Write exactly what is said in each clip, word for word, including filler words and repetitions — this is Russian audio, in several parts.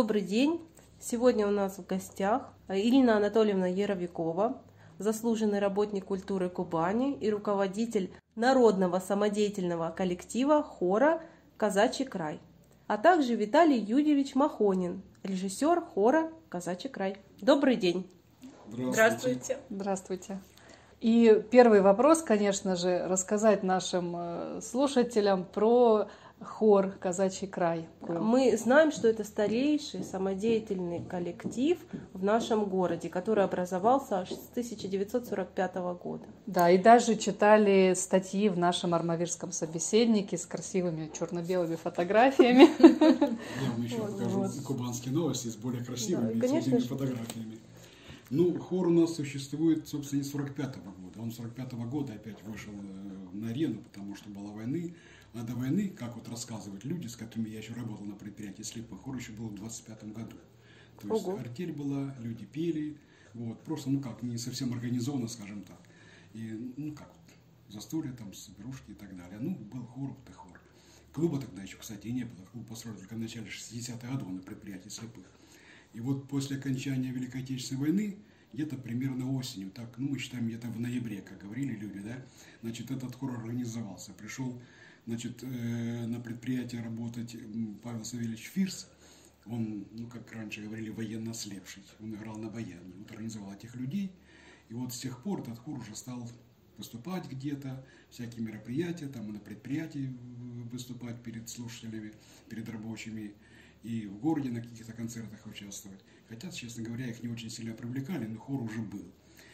Добрый день! Сегодня у нас в гостях Ирина Анатольевна Яровикова, заслуженный работник культуры Кубани и руководитель народного самодеятельного коллектива хора «Казачий край», а также Виталий Юрьевич Махонин, режиссер хора «Казачий край». Добрый день! Здравствуйте! Здравствуйте! И первый вопрос, конечно же, рассказать нашим слушателям про хор «Казачий край». Мы знаем, что это старейший самодеятельный коллектив в нашем городе, который образовался аж с тысяча девятьсот сорок пятого года. Да, и даже читали статьи в нашем армавирском собеседнике с красивыми черно-белыми фотографиями. Я вам еще покажу кубанские новости с более красивыми фотографиями. Ну, хор у нас существует, собственно, не с сорок пятого года. Он с сорок пятого года опять вышел на арену, потому что была война. А до войны, как вот рассказывают люди, с которыми я еще работал на предприятии слепых, хор еще был в двадцать пятом году. То есть Ого. артель была, люди пели, вот, просто, ну как, не совсем организованно, скажем так. И, ну как, вот, застолья, там, игрушки и так далее. Ну, был хор, вот и хор. Клуба тогда еще, кстати, и не было. Клуб построили только в начале шестидесятых годов на предприятии слепых. И вот после окончания Великой Отечественной войны, где-то примерно осенью, так, ну, мы считаем, где-то в ноябре, как говорили люди, да, значит, этот хор организовался. Пришел, значит, э, на предприятие работать Павел Савельевич Фирс, он, ну, как раньше говорили, военно ослепший, он играл на баяне, вот организовал этих людей, и вот с тех пор этот хор уже стал выступать где-то, всякие мероприятия, там, и на предприятии выступать перед слушателями, перед рабочими, и в городе на каких-то концертах участвовать. Хотя, честно говоря, их не очень сильно привлекали, но хор уже был.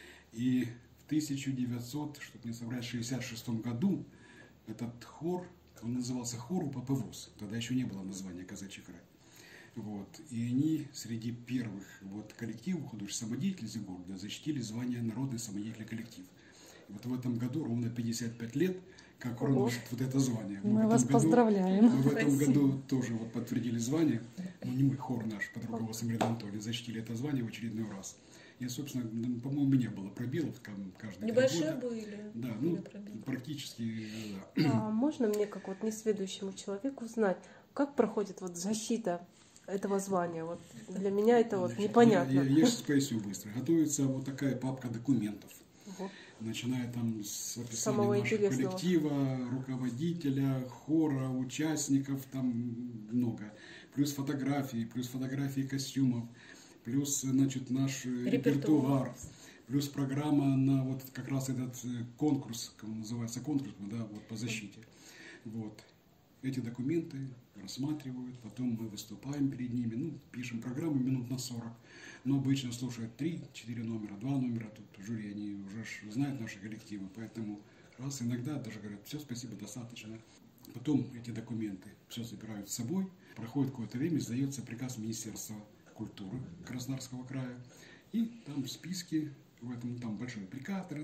И в тысяча девятьсот, чтобы не соврать, шестьдесят шестом году этот хор, он назывался хор УПП ВОС, тогда еще не было названия «Казачий край». Вот. И они среди первых вот, коллективов художественной самодеятельности города защитили звание «Народный самодеятельный коллектив». И вот в этом году ровно пятьдесят пять лет, как он носит вот это звание. Мы, мы вас году, поздравляем. Мы в этом Спасибо. году тоже вот подтвердили звание. Ну, не мы, хор наш, под руководством Риды Анатольевны, защитили это звание в очередной раз. И, собственно, по-моему, не было пробелов каждый Небольшие год. были? Да, ну, практически, да. А можно мне, как вот несведущему человеку, узнать, как проходит вот защита этого звания? Вот для меня это вот Значит, непонятно. Я, я, я сейчас поясню быстро. Готовится вот такая папка документов. Угу. Начиная там с описания Самого нашего коллектива, руководителя, хора, участников, там много. Плюс фотографии, плюс фотографии костюмов, плюс, значит, наш репертуар, репертуар плюс программа на вот как раз этот конкурс, как он называется, конкурс, да, вот по защите. Вот. Эти документы рассматривают, потом мы выступаем перед ними, ну, пишем программу минут на сорок. Но обычно слушают три-четыре номера, два номера, тут жюри, они уже знают наши коллективы, поэтому раз иногда даже говорят, все, спасибо, достаточно. Потом эти документы все забирают с собой, проходит какое-то время, сдается приказ Министерства культуры Краснодарского края, и там в списке, в этом там большой приказ, там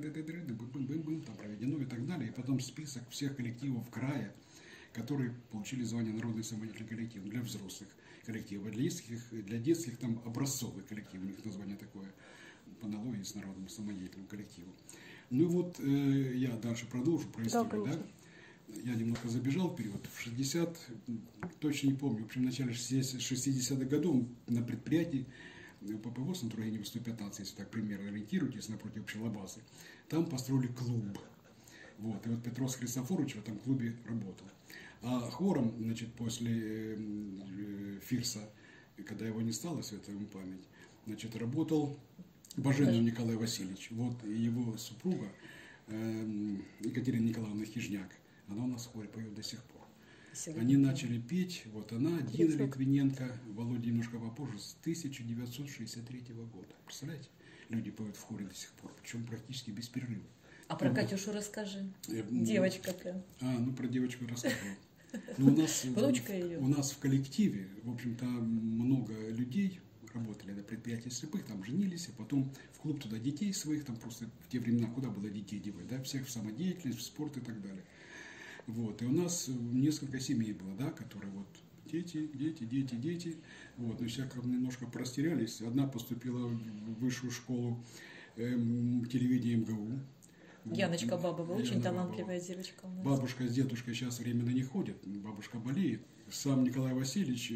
проведено и так далее, и потом список всех коллективов края, которые получили звание народный самодеятельный коллектив для взрослых коллективов. Для детских, для детских там образцовый коллектив, у них название такое, по аналогии с народным самодеятельным коллективом. Ну и вот э, я дальше продолжу про историю, да, да? Я немного забежал вперед. В шестидесятом, точно не помню, в общем, в начале шестидесятых годов на предприятии УПП ВОС на Тургенева сто пятнадцать, если так примерно ориентируетесь, напротив Пчелобазы, там построили клуб. Вот, и вот Петрос Христофорович в этом клубе работал. А хором, значит, после э, Фирса, когда его не стало, светлая ему память, значит, работал Баженов Николай Васильевич. Вот его супруга э, Екатерина Николаевна Хижняк, она у нас в хоре поет до сих пор. Они начали петь, вот она, Дина Литвиненко, Володя немножко попозже, с тысяча девятьсот шестьдесят третьего года. Представляете, люди поют в хоре до сих пор, причем практически без перерыва. А про Катюшу расскажи. Девочка-то. А, ну про девочку расскажу. Ну, у нас, в, у нас в коллективе, в общем-то, много людей работали на предприятии слепых, там женились, а потом в клуб туда детей своих, там просто в те времена куда было детей девать, да, всех в самодеятельность, в спорт и так далее. Вот, и у нас несколько семей было, да, которые вот дети, дети, дети, дети, вот, но все как немножко порастерялись. Одна поступила в высшую школу эм, телевидения МГУ. Яночка Бабова, очень талантливая девочка у нас. Бабушка с дедушкой сейчас временно не ходят, бабушка болеет, сам Николай Васильевич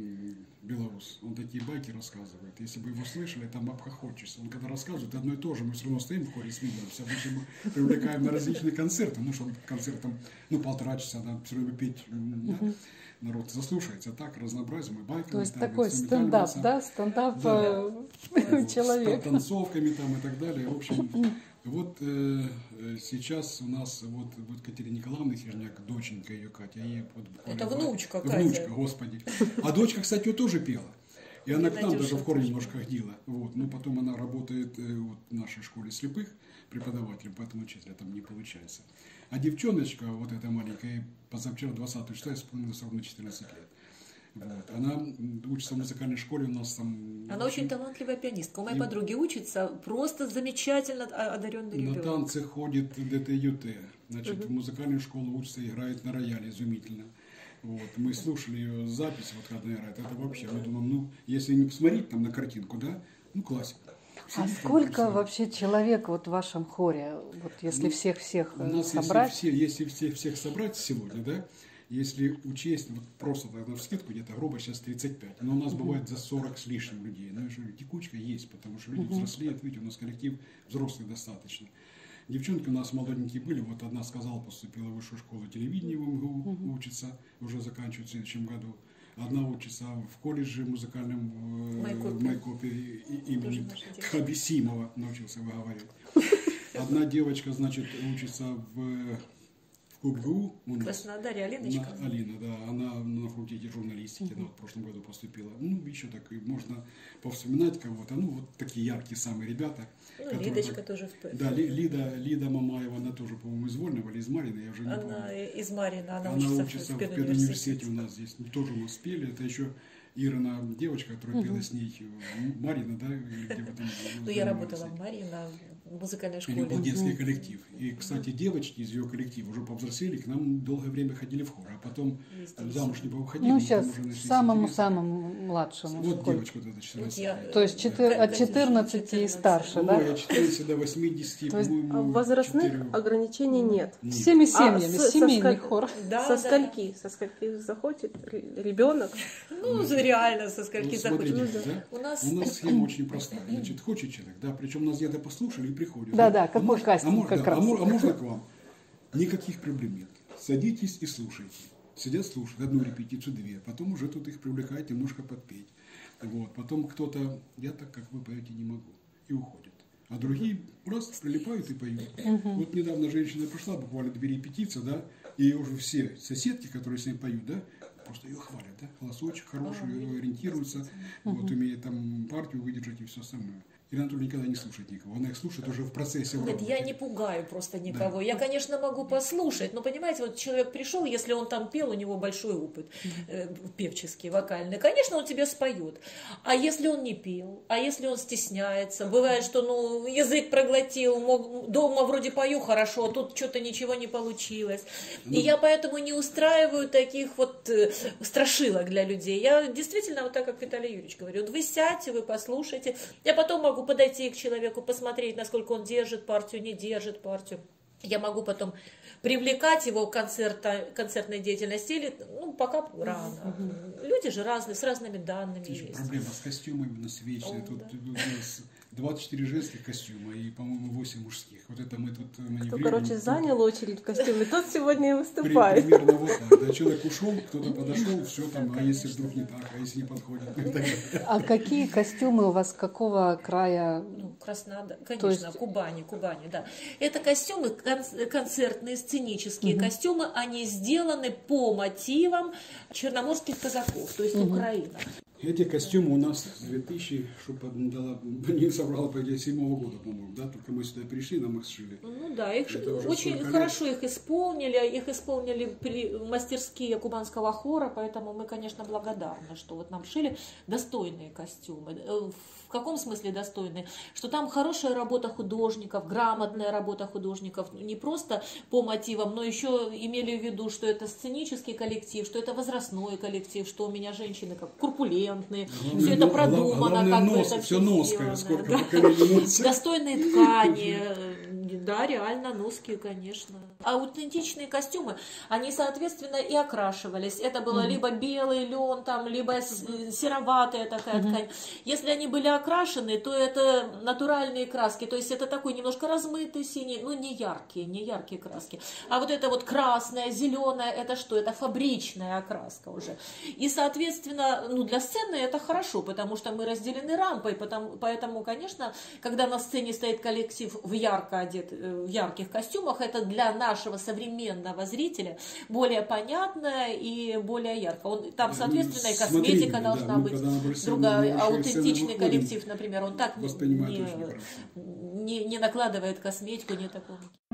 Белоус, он такие байки рассказывает. Если бы его слышали, там обхохочешься. Он когда рассказывает одно и то же, мы все равно стоим в хоре, смеемся. Обычно мы привлекаем на различные концерты. Ну, что концерт там, ну, полтора часа, надо все время петь, да? Народ заслушается. Так, разнообразием, и байками. То есть там, такой стендап, да? Стендап да. человек. С танцовками там и так далее. В общем, вот э, сейчас у нас вот будет Катерина Николаевна Хижняк, доченька ее Катя. Ей вот это внучка Катя. Внучка, господи. А дочка, кстати, ее тоже пела. И она к нам даже в хор немножко ходила. Вот. Ну, потом она работает э, вот, в нашей школе слепых преподавателем, поэтому учителя там не получается. А девчоночка, вот эта маленькая, позавчера двадцатого числа исполнилось ровно четырнадцать лет. Вот. Она учится в музыкальной школе у нас там. Она очень, очень талантливая пианистка. У моей и... подруги учится, просто замечательно одаренный ребенок. На танцы ходит ДТ-ЮТ. Значит, угу. в музыкальную школу учится, играет на рояле изумительно. Вот. Мы слушали ее запись, вот когда играет. Это вообще, мы думаем, ну, если не посмотреть там на картинку, да, ну, классика. А сколько вообще человек вот в вашем хоре, вот если ну, всех-всех собрать? Если, все, если всех, всех собрать сегодня, да, если учесть, вот просто на вскидку где-то грубо сейчас тридцать пять, но у нас uh-huh. бывает за сорок с лишним людей. Ну, что, текучка есть, потому что люди uh-huh. взрослеют, видите, у нас коллектив взрослый достаточно. Девчонки у нас молоденькие были, вот одна сказала, поступила в высшую школу телевидения в МГУ, uh-huh. учится, уже заканчивает в следующем году. Одна учится в колледже музыкальном в Майкопе имени Хабисимова, научился выговаривать. Одна девочка, значит, учится в КубГУ. В Краснодаре, Алиночка. На, Алина, да, она на факультете журналистики, она в прошлом году поступила. Ну, еще так, можно повспоминать кого-то. Ну, вот такие яркие самые ребята. Ну, Лидочка так, тоже в ПЭФ. Да, Лида, Лида Мамаева, она тоже, по-моему, из Вольного или из Марина, я уже не она помню. Она из Марина, она, она учится, учится в педуниверситете у нас здесь. Тоже мы спели, это еще Ирина, девочка, которая пела с ней, Марина, да? Или где вы там, ну, я работала в Марина, в музыкальной школе. У нее был детский коллектив. И, кстати, девочки из ее коллектива уже повзрослели, к нам долгое время ходили в хор, а потом замуж не повыходили. Ну, сейчас самому-самому младшему. Вот девочка вот эта четырнадцатая. То есть от четырнадцати и старше, да? Ой, от четырнадцати до восьмидесяти, по-моему. Возрастных ограничений нет. Всеми семьями, семейный хор. Со скольки? Со скольки захочет ребенок? Ну, реально, со скольки вот захочет. Смотрите, да? У нас... у нас схема очень простая. Значит, хочет человек, да, причем нас где-то послушали и приходят. Да, да, какой а кастинг может, как да, раз. А, а можно к вам? Никаких проблем нет. Садитесь и слушайте. Сидят, слушают одну репетицию, две. Потом уже тут их привлекает немножко подпеть. Вот. Потом кто-то, я так, как вы поете, не могу. И уходит. А другие раз прилипают и поют. Uh-huh. Вот недавно женщина пришла, буквально две репетиции, да, и уже все соседки, которые с ней поют, да, просто ее хвалят, да, голосочек хороший, uh-huh. ориентируется, uh-huh. вот, умеет там партию выдержать и все остальное. Ирина Анатольевна никогда не слушает никого. Она их слушает уже в процессе. Нет, я не пугаю просто никого. Да. Я, конечно, могу послушать, но, понимаете, вот человек пришел, если он там пел, у него большой опыт э, певческий, вокальный. Конечно, он тебе споет. А если он не пел? А если он стесняется? Бывает, что ну, язык проглотил, мог, дома вроде пою хорошо, а тут что-то ничего не получилось. Ну, и я поэтому не устраиваю таких вот э, страшилок для людей. Я действительно, вот так, как Виталий Юрьевич говорит, вот вы сядьте, вы послушайте. Я потом могу подойти к человеку, посмотреть, насколько он держит партию, не держит партию. Я могу потом привлекать его к концерта, концертной деятельности или, ну, пока рано. Mm-hmm. Люди же разные, с разными данными это есть. Проблема с костюмами у нас вечная. Тут да. у нас двадцать четыре женских костюма и, по-моему, восемь мужских. Вот это мы тут маневрируем. Кто, короче, занял очередь в костюме, тот сегодня и выступает. При, примерно вот так. Да, человек ушел, кто-то подошел, все там, а если вдруг не так, а если не подходит. А какие костюмы у вас, какого края? Ну, Краснодар, конечно, есть... Кубани, Кубани, да. Это костюмы концертные, сценические угу. костюмы, они сделаны по мотивам черноморских казаков, то есть угу. Украина. Эти костюмы у нас с две тысячи, чтобы не собрала, по идее, седьмого года, по-моему, да, только мы сюда пришли, нам их сшили. Ну да, их очень хорошо их исполнили, их исполнили при мастерские кубанского хора, поэтому мы, конечно, благодарны, что вот нам шили достойные костюмы. В каком смысле достойные? Что там хорошая работа художников, грамотная работа художников, не просто по мотивам, но еще имели в виду, что это сценический коллектив, что это возрастной коллектив, что у меня женщины как курпулентные, главное, все это продумано, как бы это все ноское, сколько поколений носа. Достойные ткани, Да, реально, носки, конечно. Аутентичные костюмы, они, соответственно, и окрашивались. Это было mm-hmm. либо белый лен, там, либо mm-hmm. сероватая такая mm-hmm. ткань. Если они были окрашены, то это натуральные краски, то есть это такой немножко размытый синий, ну не яркие, не яркие краски. А вот это вот красная, зеленая, это что? Это фабричная окраска уже. И, соответственно, ну для сцены это хорошо, потому что мы разделены рампой, потому, поэтому, конечно, когда на сцене стоит коллектив в ярко одет, в ярких костюмах, это для нашего современного зрителя более понятно и более ярко. Он, там, соответственно, и косметика Смотри, должна да, быть другая, аутентичный коллектив, например, он так не, не, не накладывает косметику, не такого.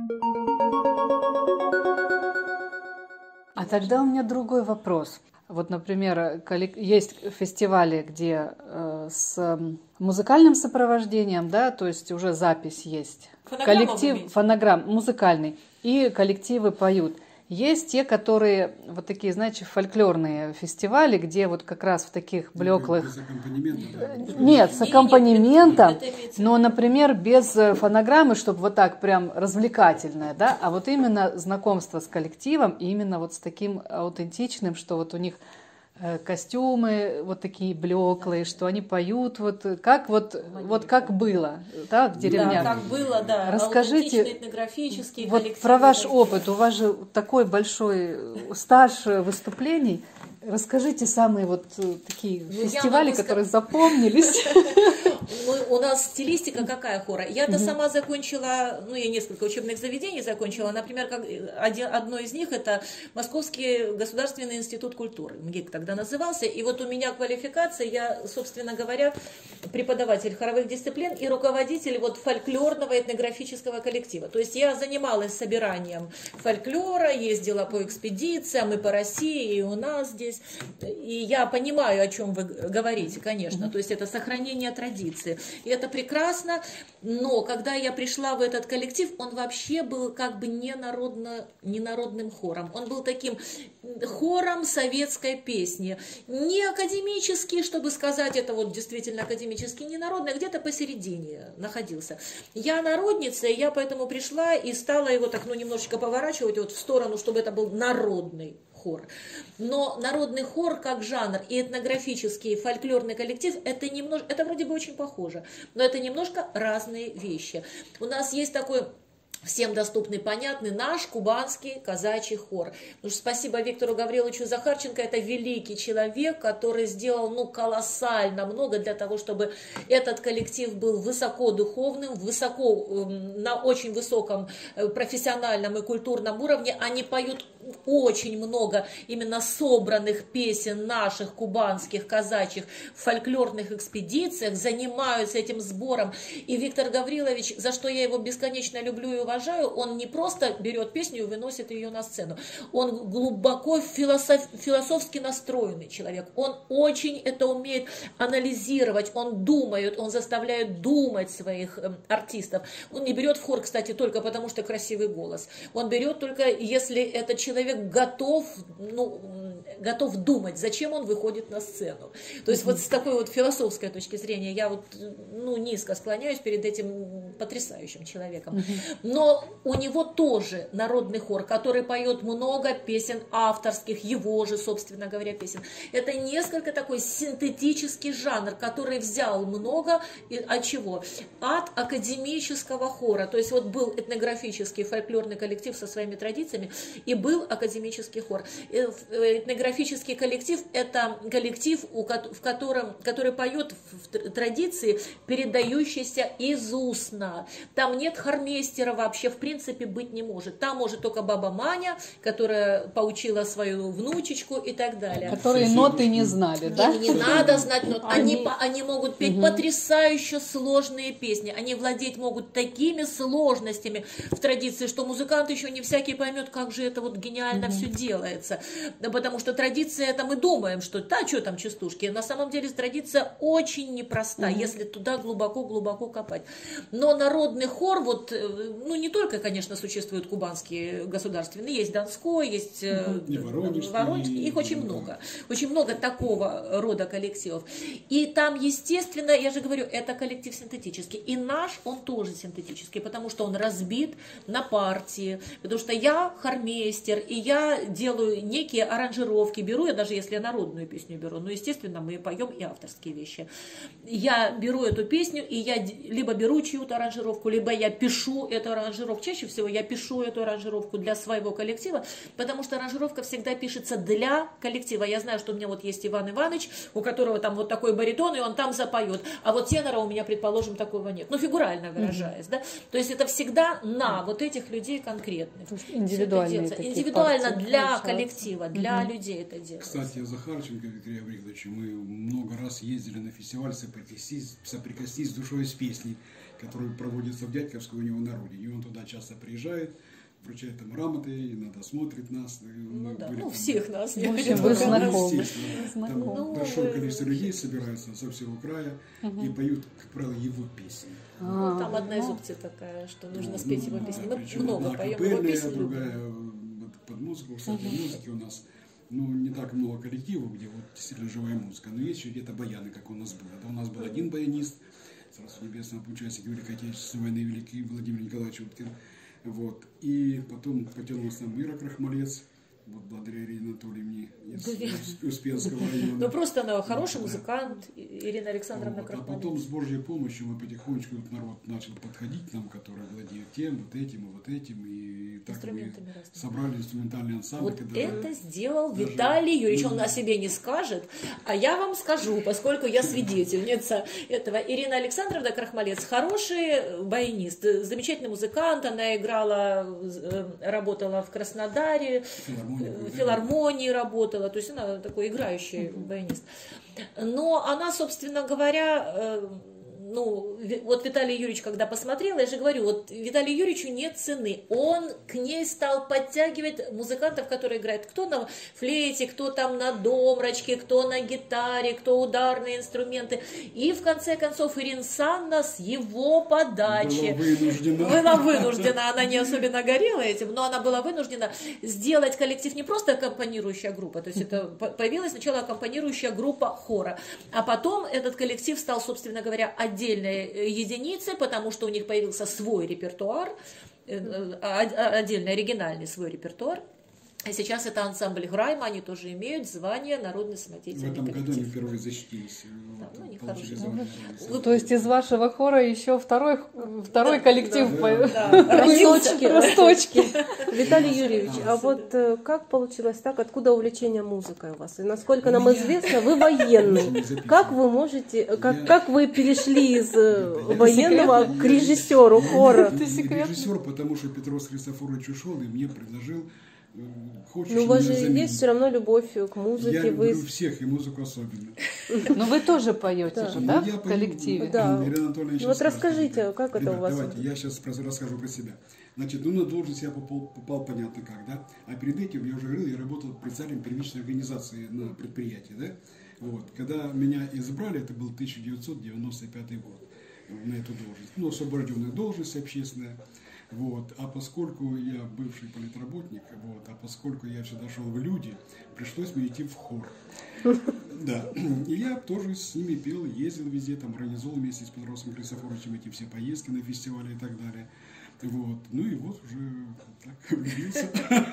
А тогда у меня другой вопрос. Вот, например, есть фестивали, где э, с музыкальным сопровождением, да, то есть уже запись есть. Коллектив, фонограмм, музыкальный, и коллективы поют. Есть те, которые вот такие, знаете, фольклорные фестивали, где вот как раз в таких блеклых... Без аккомпанемента, да? Нет, с аккомпанементом, но, например, без фонограммы, чтобы вот так прям развлекательное, да, а вот именно знакомство с коллективом, и именно вот с таким аутентичным, что вот у них костюмы вот такие блеклые, что они поют, вот как вот, вот как было, да, в деревнях. Да, как было, да. Расскажите этнографические вот про ваш опыт. У вас же такой большой стаж выступлений. Расскажите самые вот такие ну, фестивали, которые сказать... запомнились. Мы, у нас стилистика какая хора? Я-то mm-hmm. сама закончила, ну, я несколько учебных заведений закончила. Например, как, один, одно из них это Московский государственный институт культуры, МГИК тогда назывался. И вот у меня квалификация, я, собственно говоря, преподаватель хоровых дисциплин и руководитель вот фольклорного этнографического коллектива. То есть я занималась собиранием фольклора, ездила по экспедициям и по России, и у нас здесь. И я понимаю, о чем вы говорите, конечно. То есть это сохранение традиции. И это прекрасно, но когда я пришла в этот коллектив, он вообще был как бы не, народно, не народным хором. Он был таким хором советской песни. Не академический, чтобы сказать, это вот действительно академический, не народный, а где-то посередине находился. Я народница, и я поэтому пришла и стала его так, ну, немножечко поворачивать вот в сторону, чтобы это был народный хор. Но народный хор как жанр и этнографический фольклорный коллектив это немножко, это вроде бы очень похоже, но это немножко разные вещи. У нас есть такой всем доступный, понятный наш кубанский казачий хор. Потому что спасибо Виктору Гавриловичу Захарченко, это великий человек, который сделал ну, колоссально много для того, чтобы этот коллектив был высоко духовным, высоко, на очень высоком профессиональном и культурном уровне. Они поют очень много именно собранных песен наших кубанских, казачьих в фольклорных экспедициях, занимаются этим сбором. И Виктор Гаврилович, за что я его бесконечно люблю и уважаю, он не просто берет песню и выносит ее на сцену. Он глубоко философ, философски настроенный человек. Он очень это умеет анализировать, он думает, он заставляет думать своих э, артистов. Он не берет в хор, кстати, только потому, что красивый голос. Он берет только, если этот человек готов, ну, готов думать, зачем он выходит на сцену. То есть mm-hmm. вот с такой вот философской точки зрения я вот, ну, низко склоняюсь перед этим потрясающим человеком. Mm-hmm. Но у него тоже народный хор, который поет много песен авторских, его же, собственно говоря, песен. Это несколько такой синтетический жанр, который взял много от чего? От академического хора. То есть вот был этнографический фольклорный коллектив со своими традициями и был академический хор. Этнографический коллектив – это коллектив, в котором, который поет в традиции, передающейся из устно. Там нет хормейстера вообще, в принципе, быть не может. Там может только баба Маня, которая поучила свою внучечку и так далее. Которые ноты не знали, да? Не, не надо знать нот. Они, они, они могут петь угу. потрясающе сложные песни. Они владеть могут такими сложностями в традиции, что музыкант еще не всякий поймет, как же это вот гениально угу. все делается. Потому что традиция, это мы думаем, что да, что там частушки. На самом деле традиция очень непроста, mm-hmm. если туда глубоко-глубоко копать. Но народный хор, вот, ну не только, конечно, существуют кубанские государственные, есть Донской, есть mm-hmm. Воронежский, Воронежский, их очень много. Очень много такого рода коллективов. И там, естественно, я же говорю, это коллектив синтетический. И наш, он тоже синтетический, потому что он разбит на партии, потому что я хормейстер, и я делаю некие аранжировки, беру я, даже если я народную песню беру, но, естественно, мы поем и авторские вещи. Я беру эту песню, и я либо беру чью-то аранжировку, либо я пишу эту аранжировку. Чаще всего я пишу эту аранжировку для своего коллектива, потому что аранжировка всегда пишется для коллектива. Я знаю, что у меня вот есть Иван Иванович, у которого там вот такой баритон, и он там запоет, а вот тенора у меня, предположим, такого нет. Ну, фигурально выражаясь, mm-hmm. да. То есть это всегда на вот этих людей конкретных. Индивидуальные такие Индивидуально партии для получается. Коллектива, для mm-hmm. людей это делается. Кстати, Захарченко Виктория Авриловича, мы много раз ездили на фестиваль «Соприкоснись, соприкоснись с душой с песней», который проводится в Дядьковской у него на родине. И он туда часто приезжает, вручает там грамоты, иногда смотрит нас. Ну да, ну всех нас. В общем, вы знакомы. Там ну, большое количество людей собирается со всего края угу. и поют, как правило, его песни. А, ну, там одна из опций такая, что нужно ну, спеть его песни. Да, Мы много поем его песни. Другая под музыку, кстати, угу. музыки у нас ну, не так много коллективов, где вот действительно живая музыка, но есть еще где-то баяны, как у нас было. Это у нас был один баянист, Царство Небесное, участник Великой Отечественной войны, великий Владимир Николаевич Уткин. Вот. И потом потянулся нам Мира Крахмалец, вот благодаря Ирине Анатольевне из Успенского района. Ну просто она хороший музыкант, Ирина Александровна вот. Крахмалец. А потом с Божьей помощью мы потихонечку народ начал подходить к нам, который владеет тем, вот этим и вот этим, и так мы собрали инструментальный ансамбль. Вот это сделал даже Виталий Юрьевич, он о себе не скажет, а я вам скажу, поскольку я свидетельница этого. Ирина Александровна Крахмалец хороший баянист, замечательный музыкант, она играла, работала в Краснодаре, в филармонии работала, то есть она такой играющий баянист. Но она, собственно говоря, ну, вот Виталий Юрьевич, когда посмотрел, я же говорю, вот Виталию Юрьевичу нет цены. Он к ней стал подтягивать музыкантов, которые играют кто на флейте, кто там на домрачке, кто на гитаре, кто ударные инструменты. И в конце концов Ирина Санна с его подачи была вынуждена. была вынуждена, она не особенно горела этим, но она была вынуждена сделать коллектив не просто аккомпанирующая группа, то есть это появилась сначала аккомпанирующая группа хора, а потом этот коллектив стал, собственно говоря, отдельной единицей, потому что у них появился свой репертуар, отдельный оригинальный свой репертуар. И сейчас это ансамбль Грайма, они тоже имеют звание народный самодеятельный В этом коллектив. году они впервые защитились. Да, вот, ну, они хорошие. Ну, то есть из вашего хора еще второй, второй да, коллектив да, да. Росточки, Росточки. Виталий Юрьевич, а вот как получилось так, откуда увлечение музыкой у вас? И насколько нам известно, вы военный. Как вы можете, как, как вы перешли из военного к режиссеру хора? Режиссер, потому что Петрос Христофорович ушел и мне предложил. Хочешь, ну, у вас же есть все равно любовь к музыке. Я люблю вы... всех, и музыку особенно. Но вы тоже поете да. же, да, ну, в коллективе? Да. Ну, вот расскажите, как это Ребят, у вас? Давайте, я сейчас расскажу про себя. Значит, ну, на должность я попал, попал понятно как, да? А перед этим, я уже говорил, я работал председателем первичной организации на предприятии, да? Вот. Когда меня избрали, это был тысяча девятьсот девяносто пятый год, на эту должность. Ну, освобожденная должность общественная. Вот. А поскольку я бывший политработник, вот, а поскольку я всегда шел в люди, пришлось мне идти в хор. Да. И я тоже с ними пел, ездил везде, там организовал вместе с Петросом Христофоровичем эти все поездки на фестивали и так далее. Вот. Ну и вот уже так влюбился.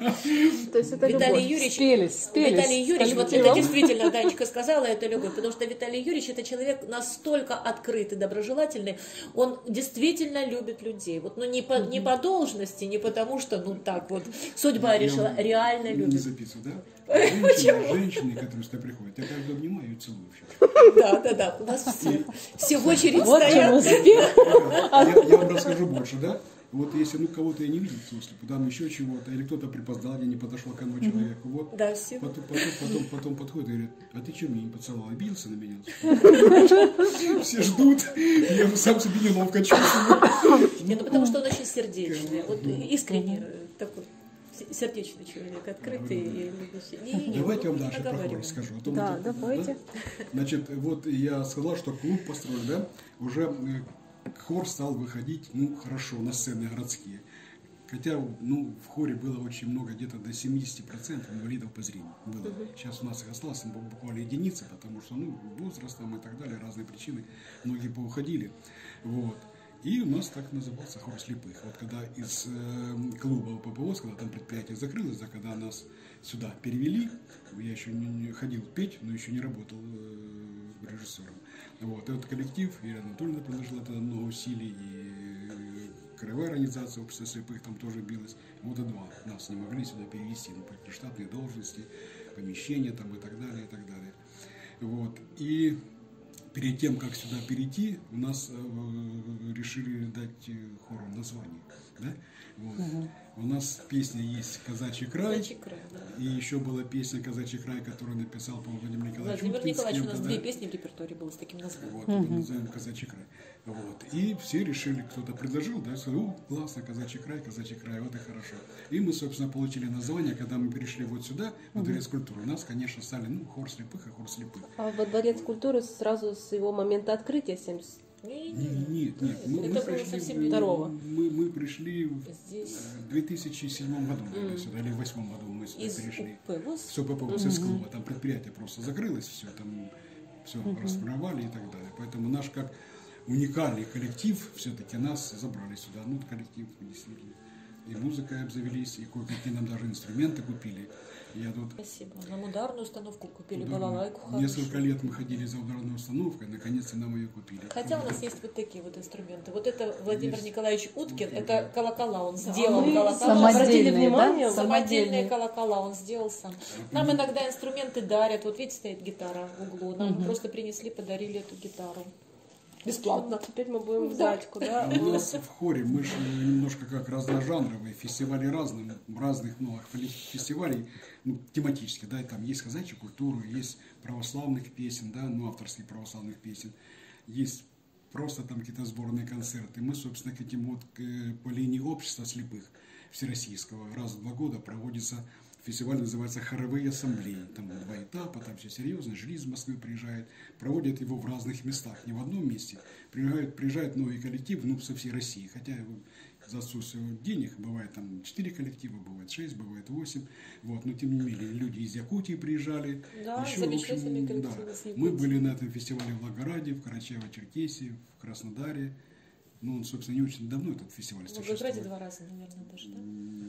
То есть это Виталий Юрьевич, спелись, спелись, Виталий Юрьевич, вот это действительно, Данечка сказала, это любовь, потому что Виталий Юрьевич это человек настолько открытый, доброжелательный, он действительно любит людей. Вот, ну не по, не по должности, не потому что, ну так вот, судьба решила, реально любит. Не записываю, да? Женщины, женщины, которые сюда приходят, я каждый обнимаю и целую. Да, да, да, у нас все, все в очередь вот стоят. Я, я вам расскажу больше, да? Вот если ну кого-то я не видел, в смысле, там еще чего-то, или кто-то припоздал, я не подошел к одному человеку, вот. Да, все. Потом, потом, потом, потом подходит и говорит, а ты что, меня не поцеловал, обиделся на меня? Все ждут, я сам себе неловко чувствую. Не, ну потому что он очень сердечный, вот искренний такой. сердечный человек, открытый и любящий. Не, не, давайте я вам не дальше про хор расскажу. А да, вот, давайте. Да? Значит, вот я сказал, что клуб построен, да, уже хор стал выходить, ну, хорошо, на сцены городские. Хотя, ну, в хоре было очень много, где-то до семьдесят процентов инвалидов по зрению было. Uh-huh. Сейчас у нас их осталось буквально единицы, потому что, ну, возраст там и так далее, разные причины, многие поуходили. Вот. И у нас так назывался хор слепых. Вот когда из э, клуба ППОС, когда там предприятие закрылось, да, когда нас сюда перевели, я еще не, не ходил петь, но еще не работал э, режиссером. Вот. Этот коллектив, Ирина Анатольевна приложила тогда много усилий, и краевая организация общества слепых там тоже билась. Вот и два нас не могли сюда перевести, ну, по штатные должности, помещения там и так далее, и так далее. Вот. И перед тем, как сюда перейти, у нас э, решили дать хору название. Да? Вот. Угу. У нас песня есть «Казачий край», «Казачий край», да. И еще была песня «Казачий край», которую написал, по-моему, Владимир Николаевич Владимир Уткин, Николаевич, у нас да? две песни в репертуаре было с таким названием. Вот, угу. Назовем «Казачий край». Вот. И все решили, кто-то предложил, да, сказали: о, классно, «Казачий край», «Казачий край», вот и хорошо. И мы, собственно, получили название, когда мы перешли вот сюда, во угу. Дворец культуры. У нас, конечно, стали, ну, хор слепых и хор слепых. А во Дворец культуры сразу с его момента открытия семьдесят? Нет, нет, нет. Мы, это мы, пришли, второго. Мы, мы пришли здесь в две тысячи седьмом году, наверное, сюда, или в две тысячи восьмом году мы сюда из перешли. УПВОС? С УПВОС, из клуба. Там предприятие просто закрылось, все там все угу. расформировали и так далее. Поэтому наш как уникальный коллектив, все-таки нас забрали сюда. Ну, коллектив действительно. И музыкой обзавелись, и кое-какие нам даже инструменты купили. Я тут... Спасибо. Нам ударную установку купили, да, балалайку хорошую. Несколько лет мы ходили за ударной установкой, наконец-то нам ее купили. Хотя у нас есть вот такие вот инструменты. Вот это Владимир есть. Николаевич Уткин, вот это колокола, он сделал мы колокола. Самодельные, да? Самодельные колокола он сделал сам. Нам иногда инструменты дарят. Вот видите, стоит гитара в углу. Нам угу. просто принесли, подарили эту гитару. Бесплатно. Теперь мы будем в дачку, да? У нас в хоре мы же немножко как разножанровые, фестивали разные, разных много фестивалей, ну, тематически, да, там есть казачья культура, есть православных песен, да, ну, авторских православных песен, есть просто там какие-то сборные концерты. Мы, собственно, к этим вот по линии общества слепых всероссийского раз в два года проводится фестиваль, называется «Хоровые ассамблеи». Там два этапа, там все серьезно, жюри из Москвы приезжает, проводят его в разных местах, не в одном месте. Приезжают, приезжают новые коллективы, ну, со всей России. Хотя за отсутствие денег бывает там четыре коллектива, бывает шесть, бывает восемь. Вот, но тем не менее, люди из Якутии приезжали. Да, еще, замечательные в общем, коллективы да, с Якутии. мы были на этом фестивале в Волгограде, в Карачаево-Черкесии, в Краснодаре. Ну, он, собственно, не очень давно этот фестиваль существует. В Волгограде два раза, наверное, даже, да?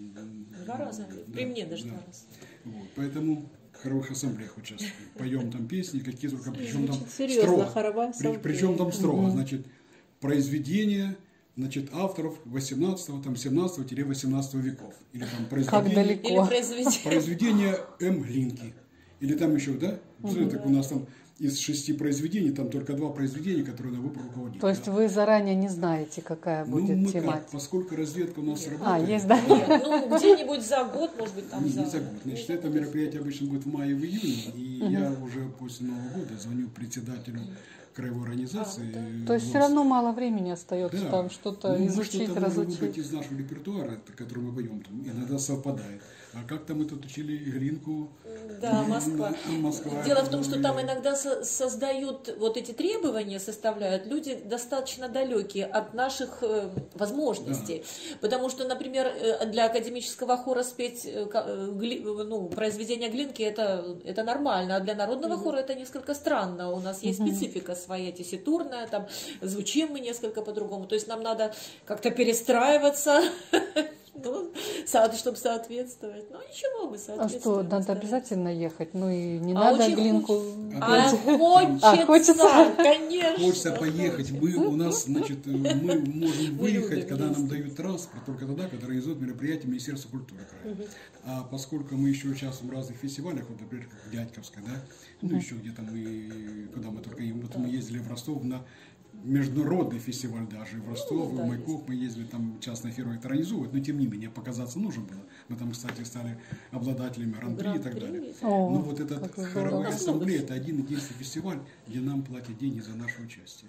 Два раза, да, при мне даже да. два раза. Вот, поэтому в хоровых ассамблеях вот сейчас поем там песни, какие только, причем там серьезно, строго, при, причем там строго, значит, произведения, значит, авторов восемнадцатого, там, семнадцатого-восемнадцатого веков. Или там произведения, Или произведения. произведения М. Глинки. Или там еще, да? Угу. Так у нас там из шести произведений, там только два произведения, которые на выбор руководителя. То есть вы заранее не знаете, какая будет ну, мы тематика? Как, поскольку разведка у нас Нет. работает. А, есть, да? Нет, ну, где-нибудь за год, может быть, там не, за... не за год. Значит, это мероприятие обычно будет в мае, в июне, и угу. я уже после Нового года звоню председателю краевой организации. А, да. То есть все равно мало времени остается, да. Там что-то ну, изучить, что-то разучить. Что-то из нашего репертуара, который мы поем, там иногда совпадает. А как там мы тут учили Глинку? Да, Москва. Москва. Дело в том, что там иногда со- создают вот эти требования, составляют люди достаточно далекие от наших э, возможностей. Да. Потому что, например, э, для академического хора спеть э, э, гли, ну, произведение Глинки это, это нормально, а для народного угу. хора это несколько странно. У нас есть угу. специфика своя, тесситурная, там звучим мы несколько по-другому. То есть нам надо как-то перестраиваться. Ну, чтобы соответствовать. Ну, ничего, мы соответствуем. А что, надо обязательно ехать? Ну, и не а надо Глинку... А хочется, а хочется, конечно. Хочется поехать. Мы, у нас, значит, мы можем выехать, когда нам дают транспорт, только тогда, когда организуют мероприятие Министерства культуры края. Угу. А поскольку мы еще участвуем в разных фестивалях, вот, например, как Дядьковская, да, ну, угу. еще где-то мы, куда мы только вот да. мы ездили в Ростов на международный фестиваль даже в Ростов, ну, в да, Майкоп мы ездили, там частная фирма это организует, но тем не менее показаться нужно было. Мы там, кстати, стали обладателями гран-при и так далее. О, но вот этот хоровая ассамблея это один единственный фестиваль, где нам платят деньги за наше участие.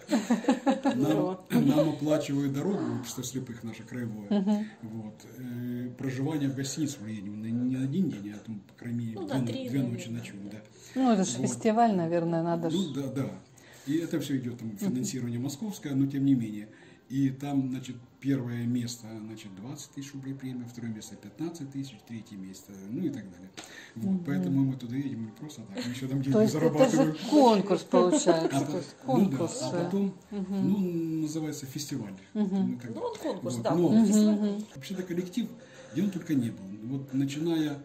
Нам, нам оплачивают дорогу в общество слепых, наше краевое. Uh-huh. Вот. Э, проживание в гостинице в Ленина не один день, а там, по крайней мере, ну, две, две ночи ночуем. Да. Ну, это же вот. Фестиваль, наверное, надо Ну, да, да. И это все идет там финансирование московское, но тем не менее. И там, значит, первое место, значит, двадцать тысяч рублей премия, второе место пятнадцать тысяч, третье место, ну и так далее. Вот, mm-hmm. Поэтому мы туда едем не просто так, мы еще там деньги зарабатываем. Это же конкурс получается. А, то есть конкурс. Ну, да, а потом, mm-hmm. ну, называется фестиваль. Mm-hmm. Ну, как, ну, он конкурс, вот, да. Но, mm-hmm. вообще-то коллектив, где он только не был. Вот начиная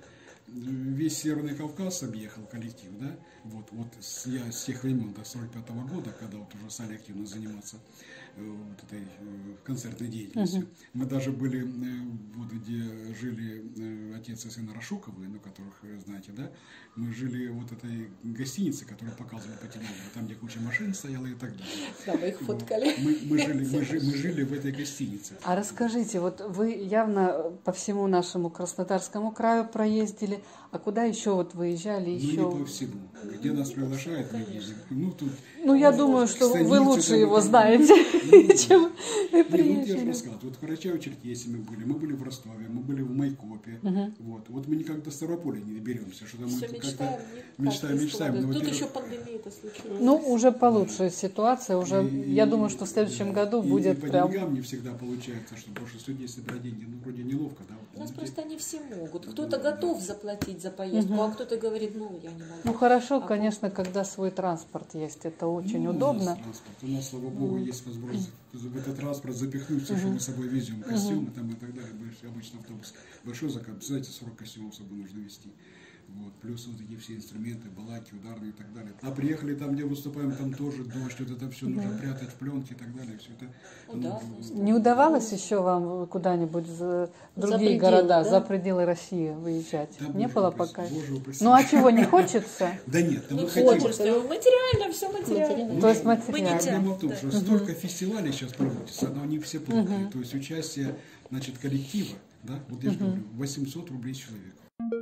весь Северный Кавказ объехал коллектив, да, вот, вот с, я с тех времен до сорок пятого года, когда вот уже стали активно заниматься э, вот этой э, концертной деятельностью. Uh-huh. Мы даже были, э, вот где жили э, отец и сын Рашуковы, ну, которых вы знаете, да, мы жили вот этой гостинице, которую показывали по телевизору, там, где куча машин стояла и так далее. Да, мы их фоткали. Мы, мы, жили, мы, жили, мы жили в этой гостинице. А расскажите, вот вы явно по всему нашему Краснодарскому краю проездили, а куда еще вот выезжали? Еще... Ну, не по всему. Где нас приглашают, мы едем. Ну, тут, ну я думаю, что вы лучше его там, знаете, ну, чем вы приезжали. Ну, я же рассказываю. Вот в Карачаево-Черкесии мы были, мы были в Ростове, мы были в Майкопе. Uh-huh. Вот. вот мы никак до Ставрополя не доберемся. Что мы мечтаем, мечтаем, мечтаем. Но Тут еще пандемия это случилась. Ну, уже получше ситуация. Уже, и, я думаю, что в следующем да, году и, будет и по прям... деньгам не всегда получается, что больше людей собирать деньги. Ну, вроде неловко, да? У нас просто не все могут. Кто-то да, готов да. заплатить за поездку, uh-huh. а кто-то говорит, ну, я не могу. Ну, хорошо, а конечно, а когда свой транспорт есть, это очень ну, удобно. У нас транспорт. У нас, слава богу, mm. есть возможность в этот транспорт запихнуть все, mm-hmm. что мы с собой везем, костюмы mm-hmm. там и так далее. Обычно автобус большой заказ, знаете, сорок костюмов с собой нужно везти. Вот. Плюс вот такие все инструменты, балаки, ударные и так далее. А приехали там, где выступаем, там тоже дождь, вот это все нужно mm-hmm. прятать в пленке и так далее. Все это, ну, да, ну, не удавалось еще вам куда-нибудь в другие за города, да? за пределы России выезжать? Да, не было упаси, пока? Ну а чего, не хочется? Да нет, не хочется. Материально, все материально. То есть материально. Проблема в том, что столько фестивалей сейчас проводится, но они все платные. То есть участие, значит, коллектива, да, вот я же говорю, восемьсот рублей человек.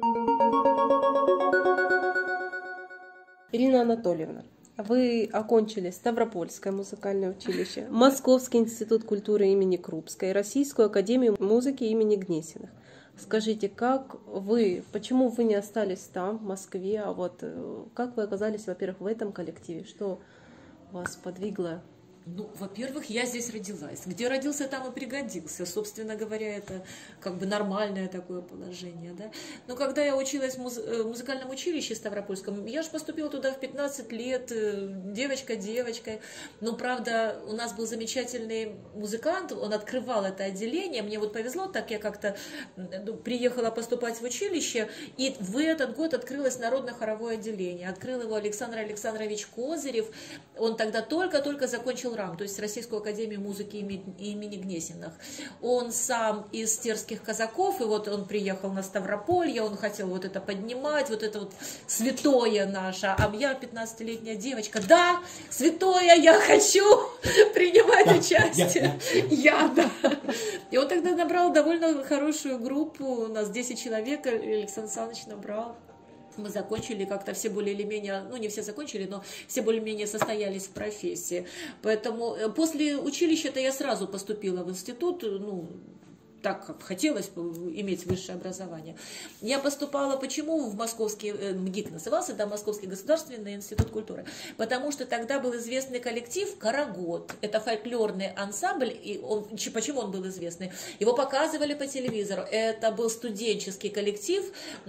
Ирина Анатольевна, вы окончили Ставропольское музыкальное училище, Московский институт культуры имени Крупской, Российскую академию музыки имени Гнесиных. Скажите, как вы, почему вы не остались там, в Москве, а вот как вы оказались, во-первых, в этом коллективе? Что вас подвигло? Ну, во-первых, я здесь родилась. Где родился, там и пригодился. Собственно говоря, это как бы нормальное такое положение. Да? Но когда я училась в муз- музыкальном училище Ставропольском, я же поступила туда в пятнадцать лет, девочка девочкой. Но, правда, у нас был замечательный музыкант, он открывал это отделение. Мне вот повезло, так я как-то ну, приехала поступать в училище, и в этот год открылось народно-хоровое отделение. Открыл его Александр Александрович Козырев. Он тогда только-только закончил РАМ, то есть Российскую академию музыки имени Гнесиных. Он сам из терских казаков, и вот он приехал на Ставрополье, он хотел вот это поднимать, вот это вот святое наше. А я пятнадцатилетняя девочка, да, святое, я хочу принимать участие. Я, да. И он тогда набрал довольно хорошую группу, у нас десять человек, Александр Александрович набрал. Мы закончили как-то все более или менее, ну не все закончили, но все более-менее состоялись в профессии. Поэтому после училища-то я сразу поступила в институт, ну, так как хотелось иметь высшее образование. Я поступала, почему в московский, МГИК назывался, да, Московский государственный институт культуры, потому что тогда был известный коллектив «Карагод». Это фольклорный ансамбль, и он, почему он был известный? Его показывали по телевизору. Это был студенческий коллектив,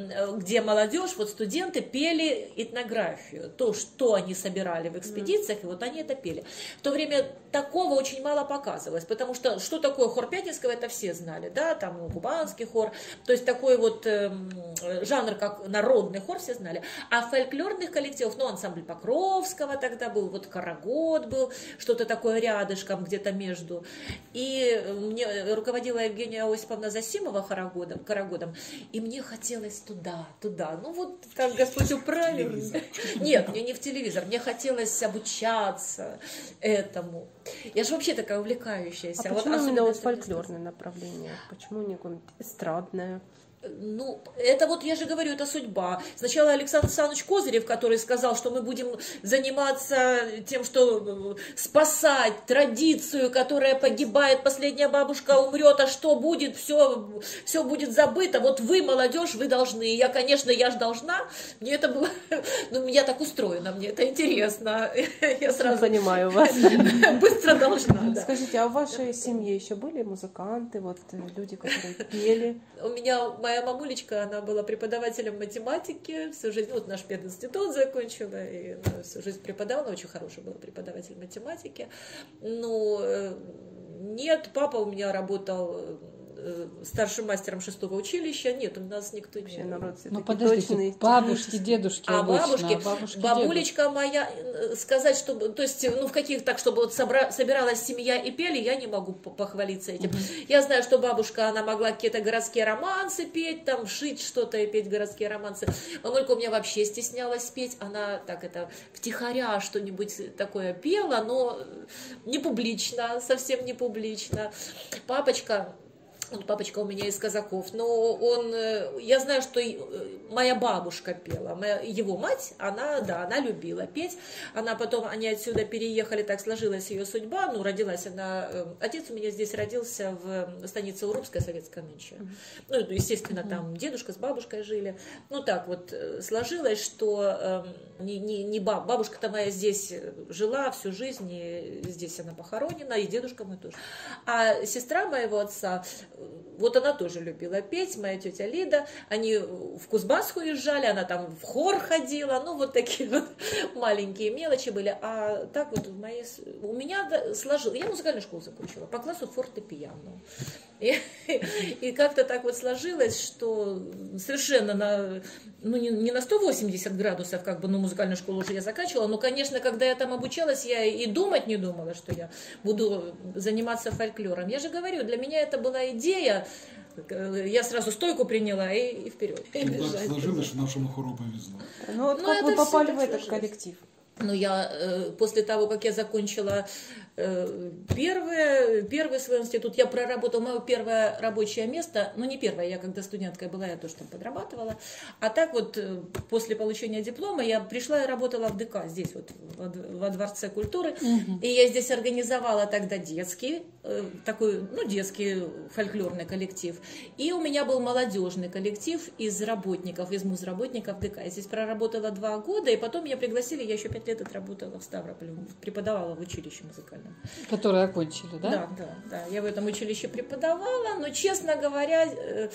где молодежь, вот студенты пели этнографию, то, что они собирали в экспедициях, и вот они это пели. В то время такого очень мало показывалось, потому что что такое хор Пятницкого, это все знали. Да, там кубанский хор, то есть такой вот э, жанр, как народный хор, все знали. А фольклорных коллективов, ну, ансамбль Покровского тогда был, вот Карагод был, что-то такое рядышком, где-то между. И мне руководила Евгения Осиповна Засимова Карагодом, Карагодом, и мне хотелось туда, туда. Ну, вот как Господь управил. Нет, мне не в телевизор, мне хотелось обучаться этому. Я же вообще такая увлекающаяся. А почему вот, именно вот фольклорное направление? Почему не эстрадное? Ну, это вот, я же говорю, это судьба. Сначала Александр Александрович Козырев, который сказал, что мы будем заниматься тем, что спасать традицию, которая погибает, последняя бабушка умрет, а что будет, все, все будет забыто. Вот вы, молодежь, вы должны. Я, конечно, я же должна. Мне это было, ну, я так устроена, мне это интересно. Я сразу понимаю вас. Быстро должна. Скажите, а в вашей семье еще были музыканты, вот люди, которые пели? У меня моя мамулечка, она была преподавателем математики всю жизнь, вот наш пединститут закончила, и она всю жизнь преподавала, она очень хороший был преподаватель математики. Ну, нет, папа у меня работал старшим мастером шестого училища. Нет, у нас никто не... Ну, подождите, бабушки, дедушки А обычно, бабушки, бабушки, бабулечка дедушки. моя, сказать, чтобы, то есть, ну, в каких, так, чтобы вот собра, собиралась семья и пели, я не могу похвалиться этим. Mm-hmm. Я знаю, что бабушка, она могла какие-то городские романсы петь, там, шить что-то и петь городские романсы. Мамулька у меня вообще стеснялась петь, она так это, втихаря что-нибудь такое пела, но не публично, совсем не публично. Папочка... Он, папочка у меня из казаков, но он, я знаю, что моя бабушка пела, моя, его мать, она, да, она любила петь, она потом, они отсюда переехали, так сложилась ее судьба, ну, родилась она, отец у меня здесь родился в станице Урупская, советская нынче, ну, естественно, там дедушка с бабушкой жили, ну, так вот сложилось, что не, не, не баб, бабушка-то моя здесь жила всю жизнь, и здесь она похоронена, и дедушка мой тоже, а сестра моего отца, вот она тоже любила петь, моя тетя Лида, они в Кузбасс уезжали, она там в хор ходила, ну вот такие вот маленькие мелочи были, а так вот в моей, у меня сложилось, я музыкальную школу закончила по классу фортепиано, и, и как-то так вот сложилось, что совершенно на, ну не, не на сто восемьдесят градусов, как бы, ну музыкальную школу уже я заканчивала, но, конечно, когда я там обучалась, я и думать не думала, что я буду заниматься фольклором. Я же говорю, для меня это была идея, я сразу стойку приняла и, и вперед. И ну, так сложилось, что нашему хору повезло. Ну вот как вы попали в этот коллектив? Ну, я э, после того, как я закончила э, первый, первый свой институт, я проработала, мое первое рабочее место, ну, не первое, я когда студенткой была, я тоже там подрабатывала, а так вот э, после получения диплома я пришла и работала в ДК, здесь вот, во, во Дворце культуры, угу. И я здесь организовала тогда детский, э, такой, ну, детский фольклорный коллектив, и у меня был молодежный коллектив из работников, из музработников ДК. Я здесь проработала два года, и потом меня пригласили, я еще пять лет отработала в Ставрополе, преподавала в училище музыкальном. Которое окончили, да? Да, да, да. Я в этом училище преподавала, но, честно говоря,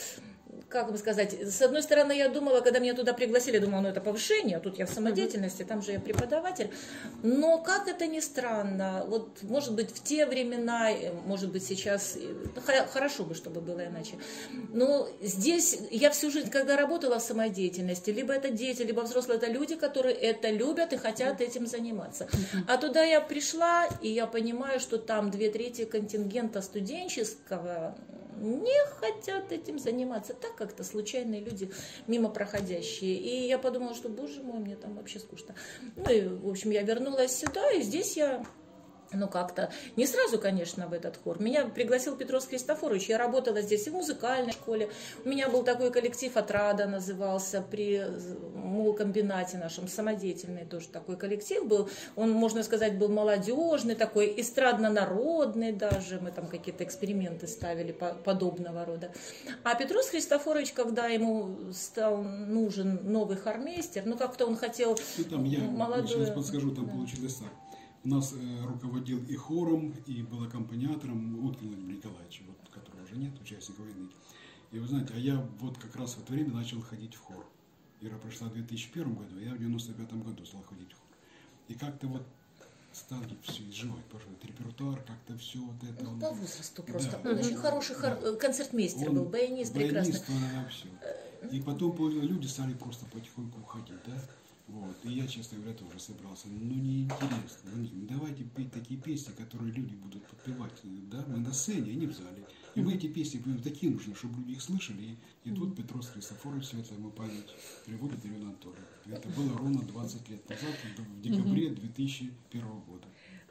как бы сказать, с одной стороны, я думала, когда меня туда пригласили, думала, ну это повышение, а тут я в самодеятельности, там же я преподаватель. Но, как это ни странно, вот, может быть, в те времена, может быть, сейчас, хорошо бы, чтобы было иначе. Но здесь я всю жизнь, когда работала в самодеятельности, либо это дети, либо взрослые, это люди, которые это любят и хотят этим заниматься. А туда я пришла, и я понимаю, что там две трети контингента студенческого не хотят этим заниматься. Так как-то случайные люди, мимо проходящие. И я подумала, что, боже мой, мне там вообще скучно. Ну и, в общем, я вернулась сюда, и здесь я... Ну, как-то, не сразу, конечно, в этот хор. Меня пригласил Петрос Христофорович, я работала здесь и в музыкальной школе. У меня был такой коллектив «Отрада» назывался, при молкомбинате нашем, самодеятельный тоже такой коллектив был. Он, можно сказать, был молодежный, такой эстрадно-народный даже. Мы там какие-то эксперименты ставили подобного рода. А Петрос Христофорович, когда ему стал нужен новый хормейстер, ну, как-то он хотел... Ну, там я молодую... сейчас подскажу, там да. Получилось так. У нас э, руководил и хором, и был аккомпаниатором Уткин Владимир Николаевич, вот, которого уже нет, участник войны. И вы знаете, а я вот как раз в это время начал ходить в хор. Ира прошла в две тысячи первом году, а я в девяносто пятом году стал ходить в хор. И как-то вот стал все изживать, пожалуйста, репертуар, как-то все вот это. Ну, он... по возрасту просто. Да, он да, очень да, хороший да. хор... концертмейстер он был, баянист, прекрасный. Баянист, он, все. И потом люди стали просто потихоньку уходить, да? Вот. И я, честно говоря, тоже собрался. Ну, неинтересно. Ну, давайте петь такие песни, которые люди будут подпевать. Да? Мы на сцене, они в зале. И мы эти песни поем такие нужны, чтобы люди их слышали. И, и тут Петрос Христофорович, светлая ему память, приводит Ирину Анатольевну. Это было ровно двадцать лет назад, в декабре две тысячи первого года.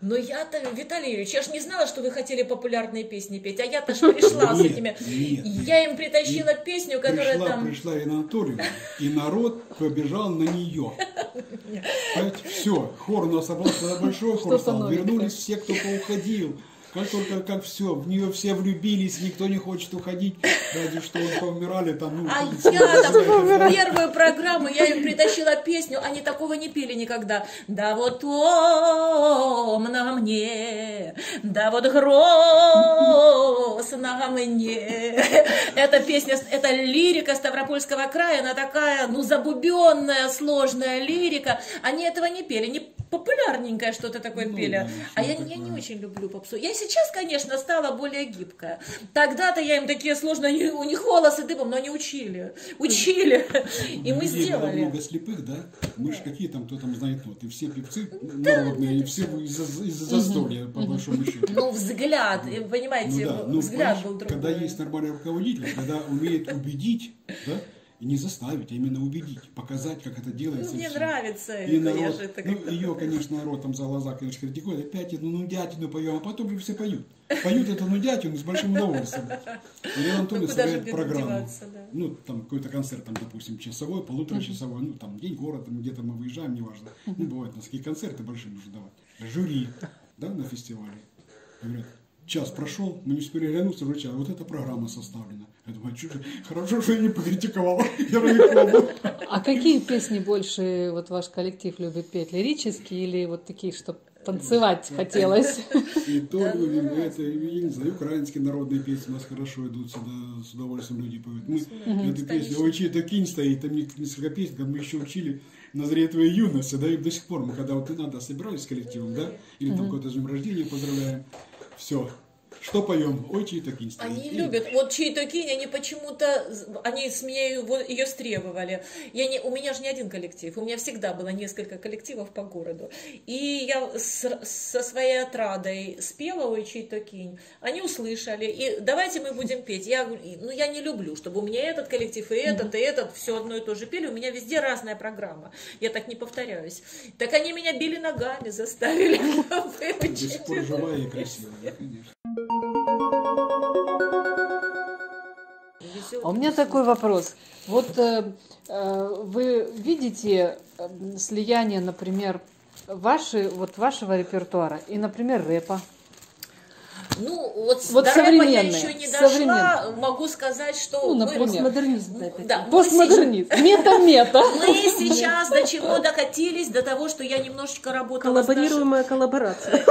Но я-то, Виталий Юрьевич, я ж не знала, что вы хотели популярные песни петь, а я-то ж пришла с этими. Я им притащила песню, которая там... Пришла Ирина Анатольевна, и народ побежал на нее. Все, хор у нас собрался, большой хор стал, вернулись все, кто поуходил. Как только, как все, в нее все влюбились, никто не хочет уходить, ради что поумирали там. Ну, а я там первую программу, я им притащила песню, они такого не пели никогда. Да вот томно мне, да вот грустно мне. Эта песня, это лирика Ставропольского края, она такая, ну, забубенная, сложная лирика. Они этого не пели, не популярненькое что-то такое ну, пели. Да, а я, я не очень люблю попсу. Я сейчас, конечно, стала более гибкая. Тогда-то я им такие сложные, у них волосы дыбом, но они учили. Учили. И мы сделали. Много слепых, да? Мы же какие там, кто там знает ноты. Все певцы народные, и все из-за застолья, по большому счету. Ну, взгляд, понимаете, взгляд был другой. Когда есть нормальный руководитель, когда умеет убедить, да? И не заставить, а именно убедить, показать, как это делается. Ну, мне все. нравится и это. Народ, я же это ну, ее, конечно, народ там за глаза, конечно, критикует. Опять ну, нудятину поем, а потом же все поют. Поют эту нудятину с большим удовольствием. Ирина Анатольевна собирает программу. Да. Ну, там какой-то концерт, там, допустим, часовой, полуторачасовой, ну, там, день города, где-то мы выезжаем, неважно. Ну, бывают у нас такие концерты большие нужно давать. Жюри, да, на фестивале. Говорят, час прошел, мы не успели глянуться, врача, вот эта программа составлена. Я думаю, что же, хорошо, что я не покритиковала Яровикову. А какие песни больше вот ваш коллектив любит петь? Лирические или вот такие, чтобы танцевать хотелось? И то любим, это, я не знаю, украинские народные песни у нас хорошо идут сюда, с удовольствием люди поют. Мы эту песню, ой, чей-то кинь стоит, там несколько песен, как мы еще учили на заре твоей юности, да, и до сих пор мы, когда вот и надо собирались с коллективом, да, или там какое-то день рождения поздравляем, все. Что поем? Ой, чей-то кинь стоит. Они и... любят. Вот чей-то кинь, они почему-то, они с меня ее стребовали. Я не, у меня же не один коллектив, у меня всегда было несколько коллективов по городу. И я с, со своей отрадой спела «Ой, чей-то кинь». Они услышали, и давайте мы будем петь. Я, ну, я не люблю, чтобы у меня этот коллектив, и этот, и этот, все одно и то же пели. У меня везде разная программа. Я так не повторяюсь. Так они меня били ногами, заставили выучить. До сих пор живая и красивая, конечно. А у меня такой вопрос. Вот э, э, вы видите э, слияние, например, ваши, вот вашего репертуара и, например, рэпа? Ну, вот, вот до рэпа я еще не дошла, могу сказать, что... Ну, например. Постмодернизм. Да, постмодернизм. Мета-мета. Мы сейчас до чего докатились? До того, что я немножечко работала... Коллаборируемая коллаборация.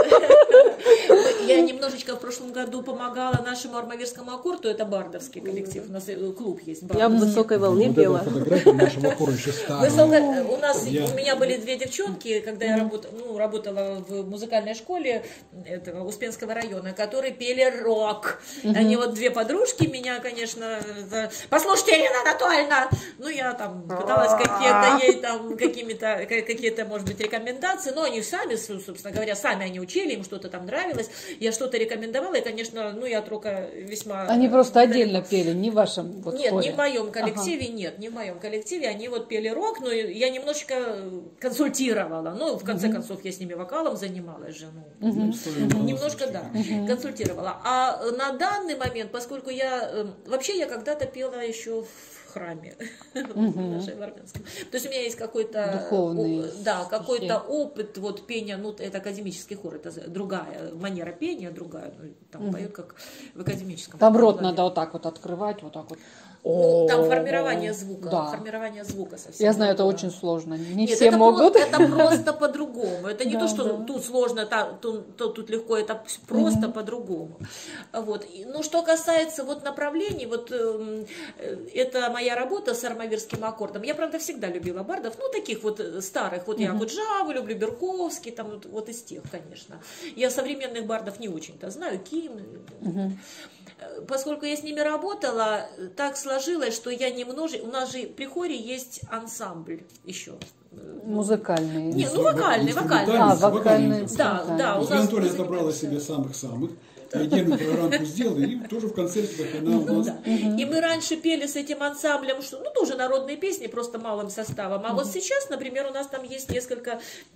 Я немножечко в прошлом году помогала нашему армавирскому аккорду, это бардовский коллектив, у нас клуб есть. Я в высокой волне пела. Фотография нашего аккорда еще старая. У нас, у меня были две девчонки, когда я работала, ну, работала в музыкальной школе этого Успенского района, которые пели рок. Они вот две подружки меня, конечно, послушайте, Ирина Анатольевна, ну я там пыталась какие-то ей там какими-то какие-то, может быть, рекомендации, но они сами, собственно говоря, сами они учили, им что-то там нравилось, я что-то рекомендовала, и, конечно, ну, я от рока весьма... Они просто отдельно пели, не в вашем вот Нет, хоре. не в моем коллективе, ага. нет, не в моем коллективе, они вот пели рок, но я немножечко консультировала, ну, в конце угу. концов, я с ними вокалом занималась же, ну, угу. угу. немножко, да, угу. консультировала. А на данный момент, поскольку я, вообще я когда-то пела еще в храме угу. нашей в Армянском. То есть у меня есть какой-то духовный, да, какой-то опыт вот пения, ну это академический хор, это другая манера пения, другая, ну, там угу. поют как в академическом. Там рот надо вот так вот открывать, вот так вот. Ну, там формирование звука, да. формирование звука совсем. Я знаю, это очень сложно, не Нет, все это могут. Про, это просто по-другому. Это не да, то, что да. тут сложно, та, то, то тут легко, это просто mm-hmm. по-другому. Вот. Ну, что касается вот направлений, вот э, это моя работа с армавирским аккордом. Я, правда, всегда любила бардов, ну, таких вот старых. Вот mm-hmm. я Акуджаву люблю, Берковский, там вот, вот из тех, конечно. Я современных бардов не очень-то знаю, Ким. Mm-hmm. Поскольку я с ними работала, так сложилось, что я немножко... У нас же при хоре есть ансамбль еще. Музыкальный. Не, ну вокальный, вокальный. А, вокальный. Да, да. Анатолия отобрала себе самых-самых. отдельную программку сделали, и тоже в концерте она у нас. И мы раньше пели с этим ансамблем, что, ну, тоже народные песни, просто малым составом. А вот сейчас, например, у нас там есть несколько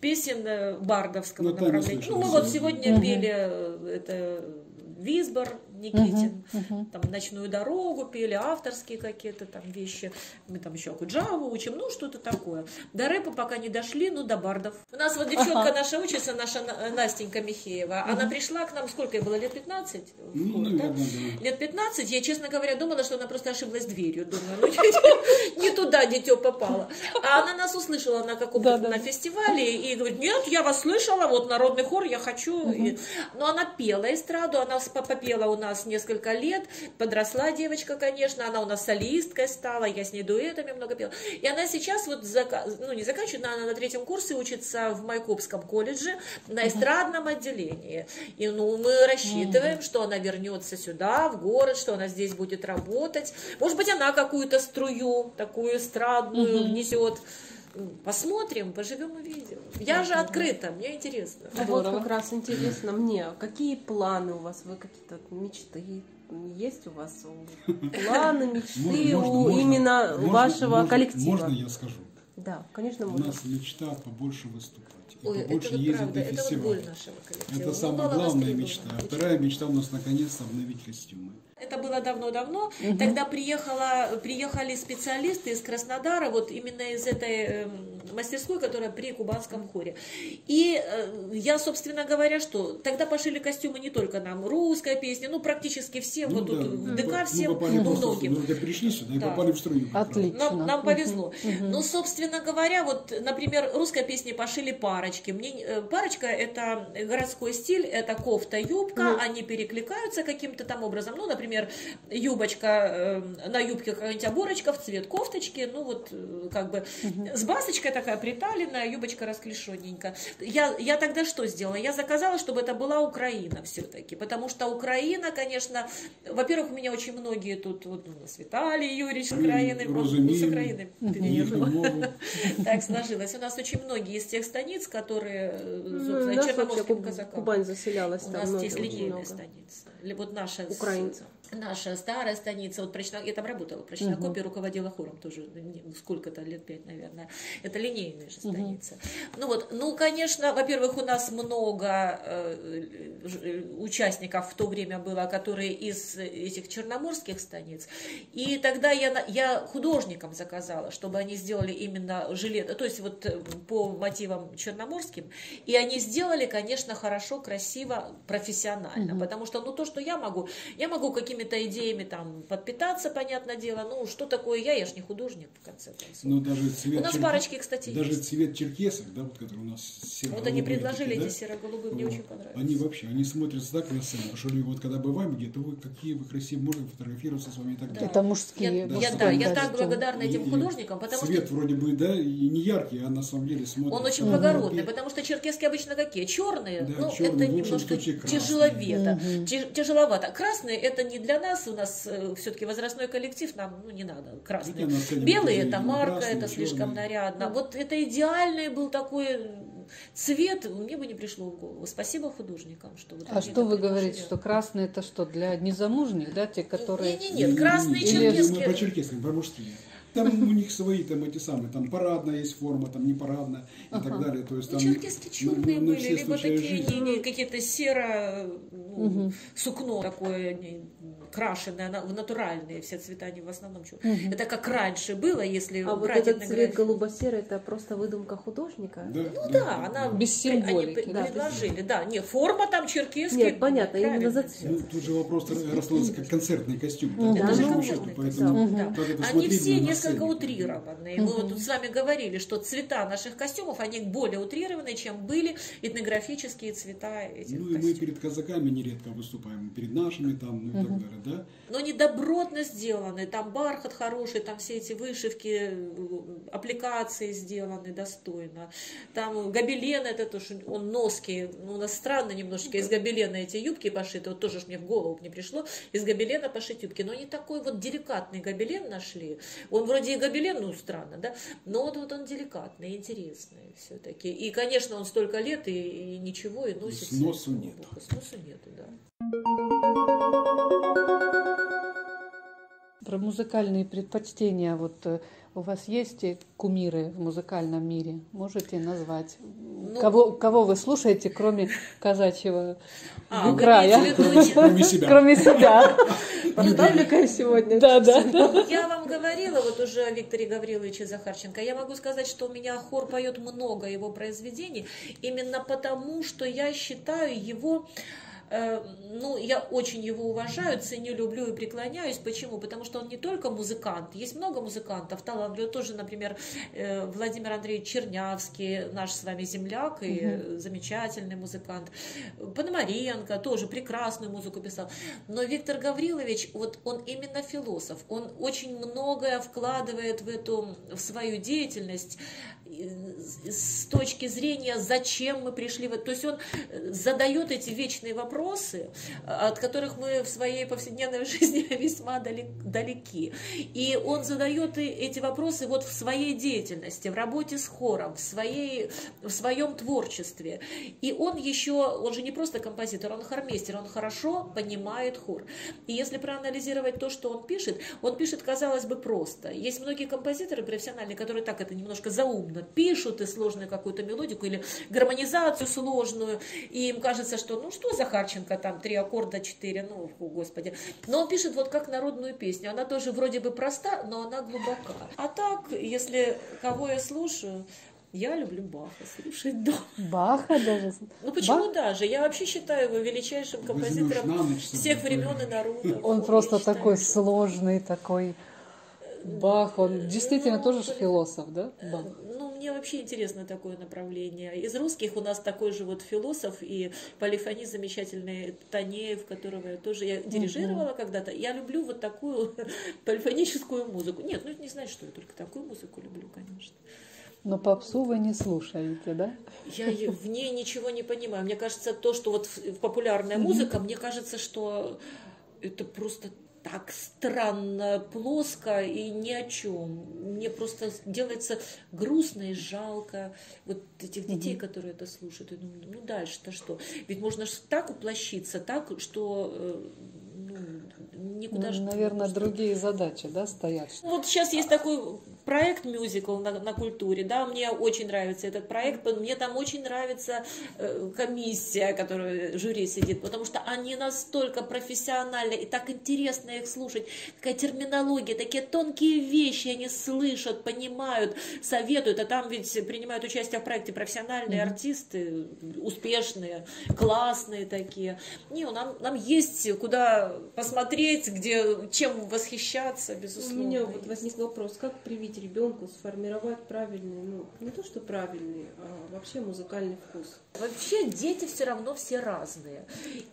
песен бардовского направления. Ну, мы вот сегодня пели это Висбор, Никитин, uh-huh, uh-huh. там «Ночную дорогу» пели, авторские какие-то там вещи. Мы там еще Акуджаву учим, ну, что-то такое. До рэпа пока не дошли, ну, до бардов. У нас вот девчонка uh-huh. наша учится, наша Настенька Михеева. Uh-huh. Она пришла к нам, сколько ей было, лет пятнадцать? Ну, вот, наверное, да? да. Лет пятнадцать. Я, честно говоря, думала, что она просто ошиблась дверью. Думаю, ну, не туда дитё попало. А она нас услышала на каком-то на фестивале и говорит, нет, я вас слышала, вот народный хор, я хочу. Но она пела эстраду, она попела у нас несколько лет, подросла девочка, конечно, она у нас солисткой стала, я с ней дуэтами много пела. И она сейчас вот, зака... ну не заканчивает, но она на третьем курсе учится в Майкопском колледже на эстрадном отделении. И ну, мы рассчитываем, что она вернется сюда, в город, что она здесь будет работать. Может быть, она какую-то струю, такую эстрадную внесет. Посмотрим, поживем, увидим. Я же открыта, мне интересно. А вот как раз интересно мне, какие планы у вас, вы какие-то мечты? Есть у вас планы, мечты можно, у можно, именно можно, вашего можно, коллектива? Можно я скажу? Да, конечно, у можно. нас мечта побольше выступать. Ой, побольше это вот ездить правда, на это вот боль нашего коллектива. Это ну, самая главная мечта. А вторая мечта у нас наконец-то обновить костюмы. Это было давно-давно. Угу. Тогда приехала, приехали специалисты из Краснодара, вот именно из этой э, мастерской, которая при Кубанском хоре. И э, я, собственно говоря, что тогда пошили костюмы не только нам, русская песня, ну практически всем, ну, вот да, тут в ДК ну, всем, ну, ну, многим. Ну, пришли сюда и да. попали в струю. Отлично. Нам, нам повезло. Угу. Ну, собственно говоря, вот, например, русской песни пошили парочки. Мне, парочка — это городской стиль, это кофта, юбка, угу. они перекликаются каким-то там образом. Ну, например, Например, юбочка, э, на юбке какая-нибудь оборочка в цвет кофточки, ну вот как бы угу. с басочкой такая приталенная, юбочка расклешенненькая. Я, я тогда что сделала? Я заказала, чтобы это была Украина все-таки, потому что Украина, конечно, во-первых, у меня очень многие тут, вот у нас Виталий Юрьевич с Украины, он с Украины переехал. Так сложилось. У нас очень многие из тех станиц, которые черноморским казакам. Кубань заселялась. У нас здесь линейная станица. Вот наша украинцы. Наша старая станица, вот прочно, я там работала, прочнокопия, угу. руководила хором тоже, сколько-то, лет пять, наверное. Это линейная же станица. Угу. Ну вот, ну, конечно, во-первых, у нас много э, участников в то время было, которые из этих черноморских станиц. И тогда я, я художникам заказала, чтобы они сделали именно жилет, то есть вот по мотивам черноморским. И они сделали, конечно, хорошо, красиво, профессионально. Угу. Потому что, ну, то, что я могу, я могу какими какими-то идеями там подпитаться, понятное дело. Ну, что такое я? Я ж не художник, в конце концов. Но даже цвет у нас черк... парочки, кстати, даже есть. цвет черкесок, да, вот который у нас серо-голубые. Вот они предложили такие, эти да? серо-голубые, мне вот. Очень понравились. Они вообще, они смотрятся так красиво, что вот когда бываем где-то, вы какие вы красивые, можно фотографироваться с вами и так далее. Это мужские. Я, да, я, да, я так благодарна этим и, художникам, потому цвет что... вроде бы, да, и не яркий, а на самом деле смотрится. Он очень благородный, угу. потому что черкески обычно какие? Черные, да, ну, черные, это немножко тяжеловато. Угу. Тяжеловато. Красные это не для нас, у нас все-таки возрастной коллектив, нам ну, не надо красные. Белые это марка, красные, это слишком черные. Нарядно. Вот это идеальный был такой цвет, мне бы не пришло в голову. Спасибо художникам, что вот а что вы говорите, что красные это что, для незамужних, да, те, которые... Нет, нет, нет, красные черкесские. По черкесским, по мужским. Там у них свои там эти самые, там парадная есть форма, там непарадная и ага. так далее. То есть, там, ну, черкески черные были, либо такие не, какие-то серо, ну, угу. сукно такое крашеное, натуральные все цвета, они в основном черные. Угу. Это как раньше было, если а брать вот этот цвет голубо-серый, это просто выдумка художника? Да, ну да, да, да она без символики. Они да, предложили, да, не форма там черкесские. Нет, понятно, именно за цвет. Ну, тут же вопрос расстановится как концертный костюм. Угу. Да, это же счету, поэтому, да. Да. Они все несколько утрированные. Мы вот тут с вами говорили, что цвета наших костюмов, они более утрированные, чем были этнографические цвета этих ну и костюмов. мы перед казаками нередко выступаем, перед нашими там, ну и угу. так далее, да? Но они добротно сделаны, там бархат хороший, там все эти вышивки, аппликации сделаны достойно. Там гобелен этот, он носки, ну, у нас странно немножечко, из гобелена эти юбки пошиты, вот тоже ж мне в голову не пришло, из гобелена пошить юбки, но они такой вот деликатный гобелен нашли, он вроде и гобелен, ну странно, да, но вот, вот он деликатный, интересный все-таки, и конечно он столько лет и, и ничего, и носится. Сносу нет. Сносу нету, да. Про музыкальные предпочтения. Вот у вас есть кумиры в музыкальном мире? Можете назвать? Ну, кого, кого вы слушаете, кроме казачьего а, края? Кроме себя. Кроме себя. Поставлю-ка сегодня. Да, да. Я вам говорила, вот уже о Викторе Гавриловиче Захарченко, я могу сказать, что у меня хор поет много его произведений, именно потому, что я считаю его... Ну, я очень его уважаю, ценю, люблю и преклоняюсь. Почему? Потому что он не только музыкант. Есть много музыкантов, талантливых. Тоже, например, Владимир Андреевич Чернявский, наш с вами земляк и угу. замечательный музыкант. Пономаренко тоже прекрасную музыку писал. Но Виктор Гаврилович, вот он именно философ. Он очень многое вкладывает в эту, в свою деятельность с точки зрения, зачем мы пришли. То есть он задает эти вечные вопросы, от которых мы в своей повседневной жизни весьма далеки. И он задает эти вопросы вот в своей деятельности, в работе с хором, в, своей, в своем творчестве. И он еще, он же не просто композитор, он хормейстер, он хорошо понимает хор. И если проанализировать то, что он пишет, он пишет, казалось бы, просто. Есть многие композиторы профессиональные, которые так это немножко заумно пишут и сложную какую-то мелодику или гармонизацию сложную, и им кажется, что ну что Захарченко, там три аккорда, четыре, ну, о, господи. Но он пишет вот как народную песню, она тоже вроде бы проста, но она глубока. А так, если кого я слушаю, я люблю Баха, слушать дома. Баха даже? Ну почему Бах? Даже? Я вообще считаю его величайшим композитором всех времен и народов. Он просто такой сложный, такой... Бах, он действительно ну, тоже же философ, да? Бах. Ну, мне вообще интересно такое направление. Из русских у нас такой же вот философ и полифонист замечательный Танеев, которого я тоже я дирижировала uh-huh. когда-то. Я люблю вот такую полифоническую музыку. Нет, ну это не значит, что я только такую музыку люблю, конечно. Но попсу вы не слушаете, да? Я в ней ничего не понимаю. Мне кажется, то, что вот популярная музыка, uh-huh. мне кажется, что это просто... так странно, плоско и ни о чем. Мне просто делается грустно и жалко вот этих детей, mm-hmm. которые это слушают. И думаю, ну дальше-то что? Ведь можно так уплощиться, так, что ну, никуда ну, же... Наверное, просто... другие задачи, да, стоят. Вот сейчас есть такой проект мюзикл на, на культуре, да, мне очень нравится этот проект, мне там очень нравится э, комиссия, которая в жюри сидит, потому что они настолько профессиональны, и так интересно их слушать, такая терминология, такие тонкие вещи они слышат, понимают, советуют, а там ведь принимают участие в проекте профессиональные mm-hmm. артисты, успешные, классные такие. Не, нам, нам есть куда посмотреть, где, чем восхищаться, безусловно. У меня вот возник вопрос, как привить ребенку сформировать правильный, ну, не то что правильный, а вообще музыкальный вкус? Вообще дети все равно все разные.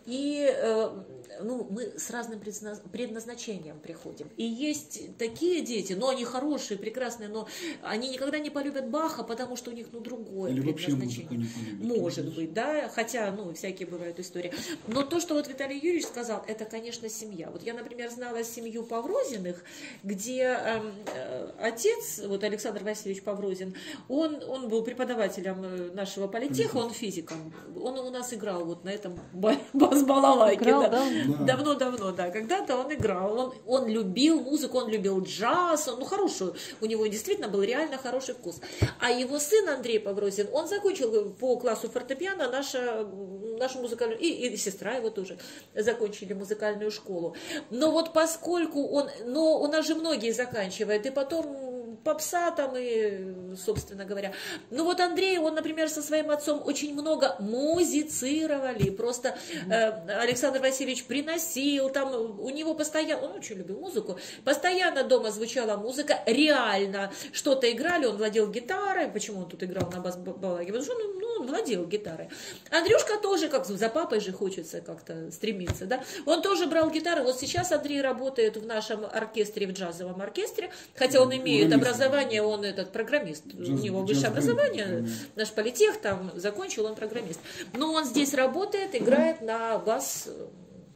И э, ну, мы с разным предназначением приходим. И есть такие дети, но они хорошие, прекрасные, но они никогда не полюбят Баха, потому что у них ну, другое Или предназначение. Вообще музыку не полюбят. Может быть, да, хотя, ну, всякие бывают истории. Но то, что вот Виталий Юрьевич сказал, это, конечно, семья. Вот я, например, знала семью Паврозиных, где э, э, отец, вот Александр Васильевич Паврозин, он, он был преподавателем нашего политеха, он физиком. Он у нас играл вот на этом бас-балалайке. Да. Да. Давно-давно, да. Когда-то он играл. Он, он любил музыку, он любил джаз. Он, ну, хорошую. У него действительно был реально хороший вкус. А его сын Андрей Паврозин, он закончил по классу фортепиано наша, нашу музыкальную... И, и сестра его тоже закончили музыкальную школу. Но вот поскольку он... Но у нас же многие заканчивают. И потом попса там и, собственно говоря. Ну вот Андрей, он, например, со своим отцом очень много музицировали. Просто э, Александр Васильевич приносил, там у него постоянно, он очень любил музыку, постоянно дома звучала музыка, реально что-то играли, он владел гитарой. Почему он тут играл на бас-балалайке? Потому что ну, ну, он владел гитарой. Андрюшка тоже, как за папой же хочется как-то стремиться, да? Он тоже брал гитару. Вот сейчас Андрей работает в нашем оркестре, в джазовом оркестре, хотя он имеет образование, он этот программист, джаз, у него высшее образование, наш политех там закончил, он программист. Но он здесь работает, играет на бас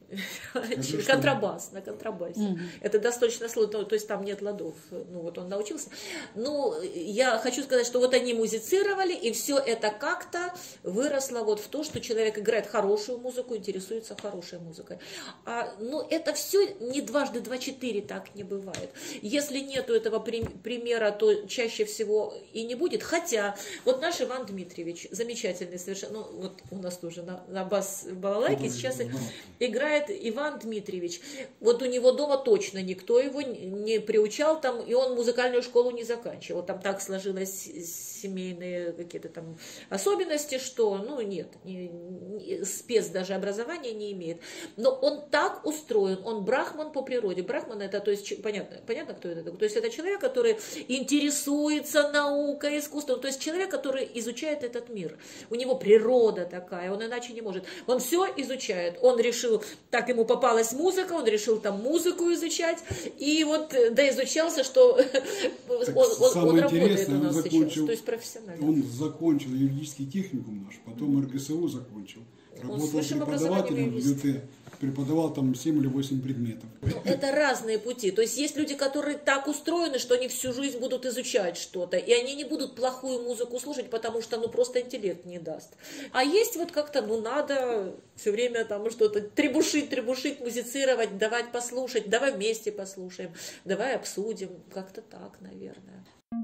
контрабас, на контрабасе. Mm-hmm. Это достаточно сложно, то есть там нет ладов. Ну вот он научился. Ну, я хочу сказать, что вот они музицировали, и все это как-то выросло вот в то, что человек играет хорошую музыку, интересуется хорошей музыкой. А, ну, это все не дважды два четыре, так не бывает. Если нету этого примера, то чаще всего и не будет. Хотя, вот наш Иван Дмитриевич, замечательный совершенно, ну, вот у нас тоже на, на бас-балалайке сейчас играет Иван Дмитриевич. Вот у него дома точно никто его не приучал, там, и он музыкальную школу не заканчивал. Там так сложилось семейные какие-то там особенности, что, ну, нет, не, не, спец даже образования не имеет. Но он так устроен, он брахман по природе. Брахман это, то есть, понятно, понятно, кто это? То есть это человек, который интересуется наукой, искусством, то есть человек, который изучает этот мир. У него природа такая, он иначе не может. Он все изучает. Он решил, так ему попалась музыка, он решил там музыку изучать, и вот доизучался, что он, он, он работает у нас он закончил, сейчас, то есть профессионально. Он закончил юридический техникум наш, потом эр гэ эс у закончил. Работал преподавателем в ю тэ, преподавал там семь или восемь предметов. Ну, это разные пути. То есть есть люди, которые так устроены, что они всю жизнь будут изучать что-то, и они не будут плохую музыку слушать, потому что ну просто интеллект не даст. А есть вот как-то, ну надо все время там что-то требушить, требушить, музицировать, давать послушать, давай вместе послушаем, давай обсудим. Как-то так, наверное.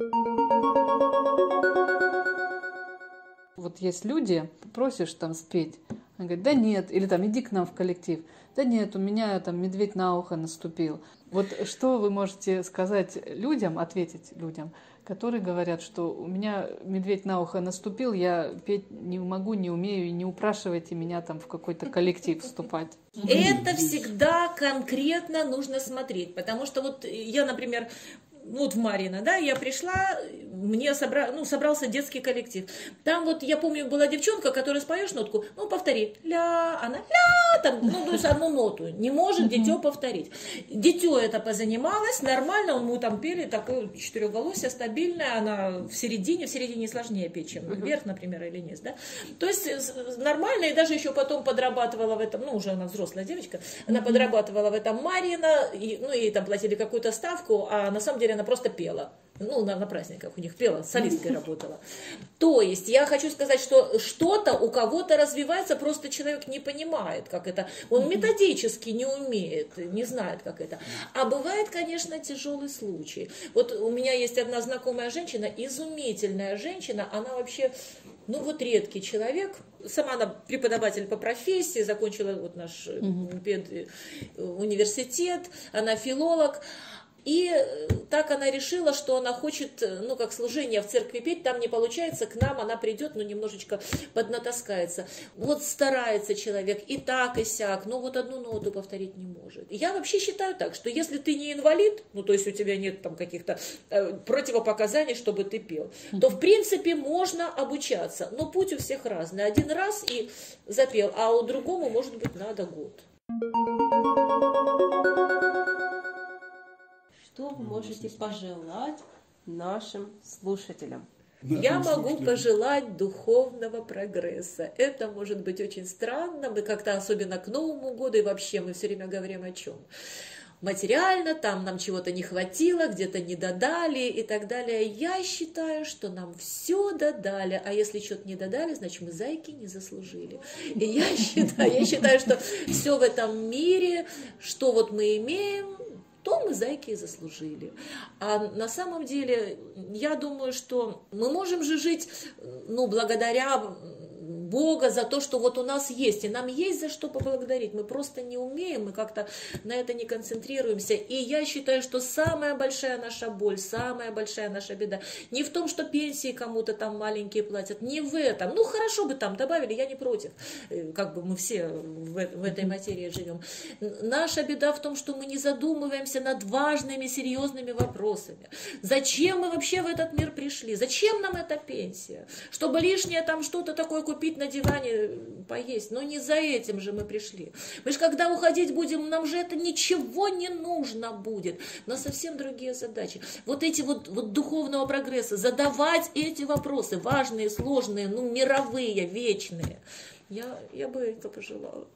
Вот есть люди, просишь там спеть, он говорит, да нет, или там иди к нам в коллектив, да нет, у меня там медведь на ухо наступил. Вот что вы можете сказать людям, ответить людям, которые говорят, что у меня медведь на ухо наступил, я петь не могу, не умею, и не упрашивайте меня там в какой-то коллектив вступать. Это всегда конкретно нужно смотреть, потому что вот я, например, вот в Марьино, да, я пришла, мне собра... ну, собрался детский коллектив. Там вот, я помню, была девчонка, которая споешь нотку, ну, повтори, ля, она ля, там, ну, то есть одну ноту, не может дитё повторить. Дитё это позанималось, нормально, мы там пели, такое четырехголосие, стабильное, она в середине, в середине сложнее петь, чем вверх, например, или низ, да. То есть нормально, и даже еще потом подрабатывала в этом, ну, уже она взрослая девочка, она подрабатывала в этом Марьино, и, ну, ей там платили какую-то ставку, а на самом деле она просто пела. Ну, на, на праздниках у них пела, солисткой работала. То есть, я хочу сказать, что что-то у кого-то развивается, просто человек не понимает, как это. Он методически не умеет, не знает, как это. А бывает, конечно, тяжелый случай. Вот у меня есть одна знакомая женщина, изумительная женщина, она вообще, ну вот редкий человек. Сама она преподаватель по профессии, закончила вот наш университет, она филолог. И так она решила, что она хочет, ну, как служение в церкви петь, там не получается, к нам она придет, но немножечко поднатаскается. Вот старается человек и так, и сяк, но вот одну ноту повторить не может. Я вообще считаю так, что если ты не инвалид, ну, то есть у тебя нет там каких-то э, противопоказаний, чтобы ты пел, то, в принципе, можно обучаться. Но путь у всех разный. Один раз и запел, а у другому, может быть, надо год. Что вы можете пожелать нашим слушателям? Я могу пожелать духовного прогресса. Это может быть очень странно. Мы как-то особенно к Новому году и вообще мы все время говорим о чем? Материально, там нам чего-то не хватило, где-то не додали и так далее. Я считаю, что нам все додали, а если что-то не додали, значит мы зайки не заслужили. И я считаю, я считаю, что все в этом мире, что вот мы имеем, то мы зайки и заслужили. А на самом деле, я думаю, что мы можем же жить, ну, благодаря Бога за то, что вот у нас есть, и нам есть за что поблагодарить. Мы просто не умеем, мы как-то на это не концентрируемся. И я считаю, что самая большая наша боль, самая большая наша беда не в том, что пенсии кому-то там маленькие платят, не в этом. Ну, хорошо бы там добавили, я не против. Как бы мы все в, в этой материи живем. Наша беда в том, что мы не задумываемся над важными, серьезными вопросами. Зачем мы вообще в этот мир пришли? Зачем нам эта пенсия? Чтобы лишнее там что-то такое купить на диване, поесть. Но не за этим же мы пришли. Мы же когда уходить будем, нам же это ничего не нужно будет. Но совсем другие задачи. Вот эти вот, вот духовного прогресса, задавать эти вопросы, важные, сложные, ну, мировые, вечные. Я, я бы это пожелала.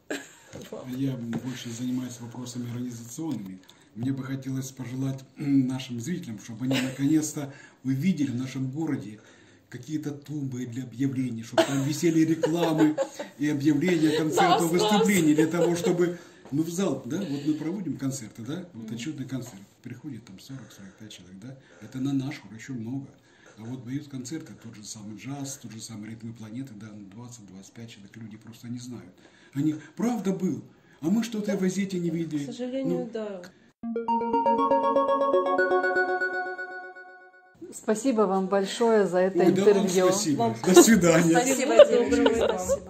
Я больше занимаюсь вопросами организационными. Мне бы хотелось пожелать нашим зрителям, чтобы они наконец-то увидели в нашем городе какие-то тумбы для объявлений, чтобы там висели рекламы и объявления концертов, выступлений, для того, чтобы... Ну, в зал, да, вот мы проводим концерты, да, вот отчетный концерт, приходит там сорок-сорок пять человек, да, это на наш хор еще много. А вот дают концерты, тот же самый джаз, тот же самый ритмы планеты, да, двадцать-двадцать пять человек, люди просто не знают. Они, правда был, а мы что-то в газете не видели. К сожалению, ну, да. Спасибо вам большое за это Ой, интервью. да вам спасибо. До свидания. Спасибо, девочки, спасибо.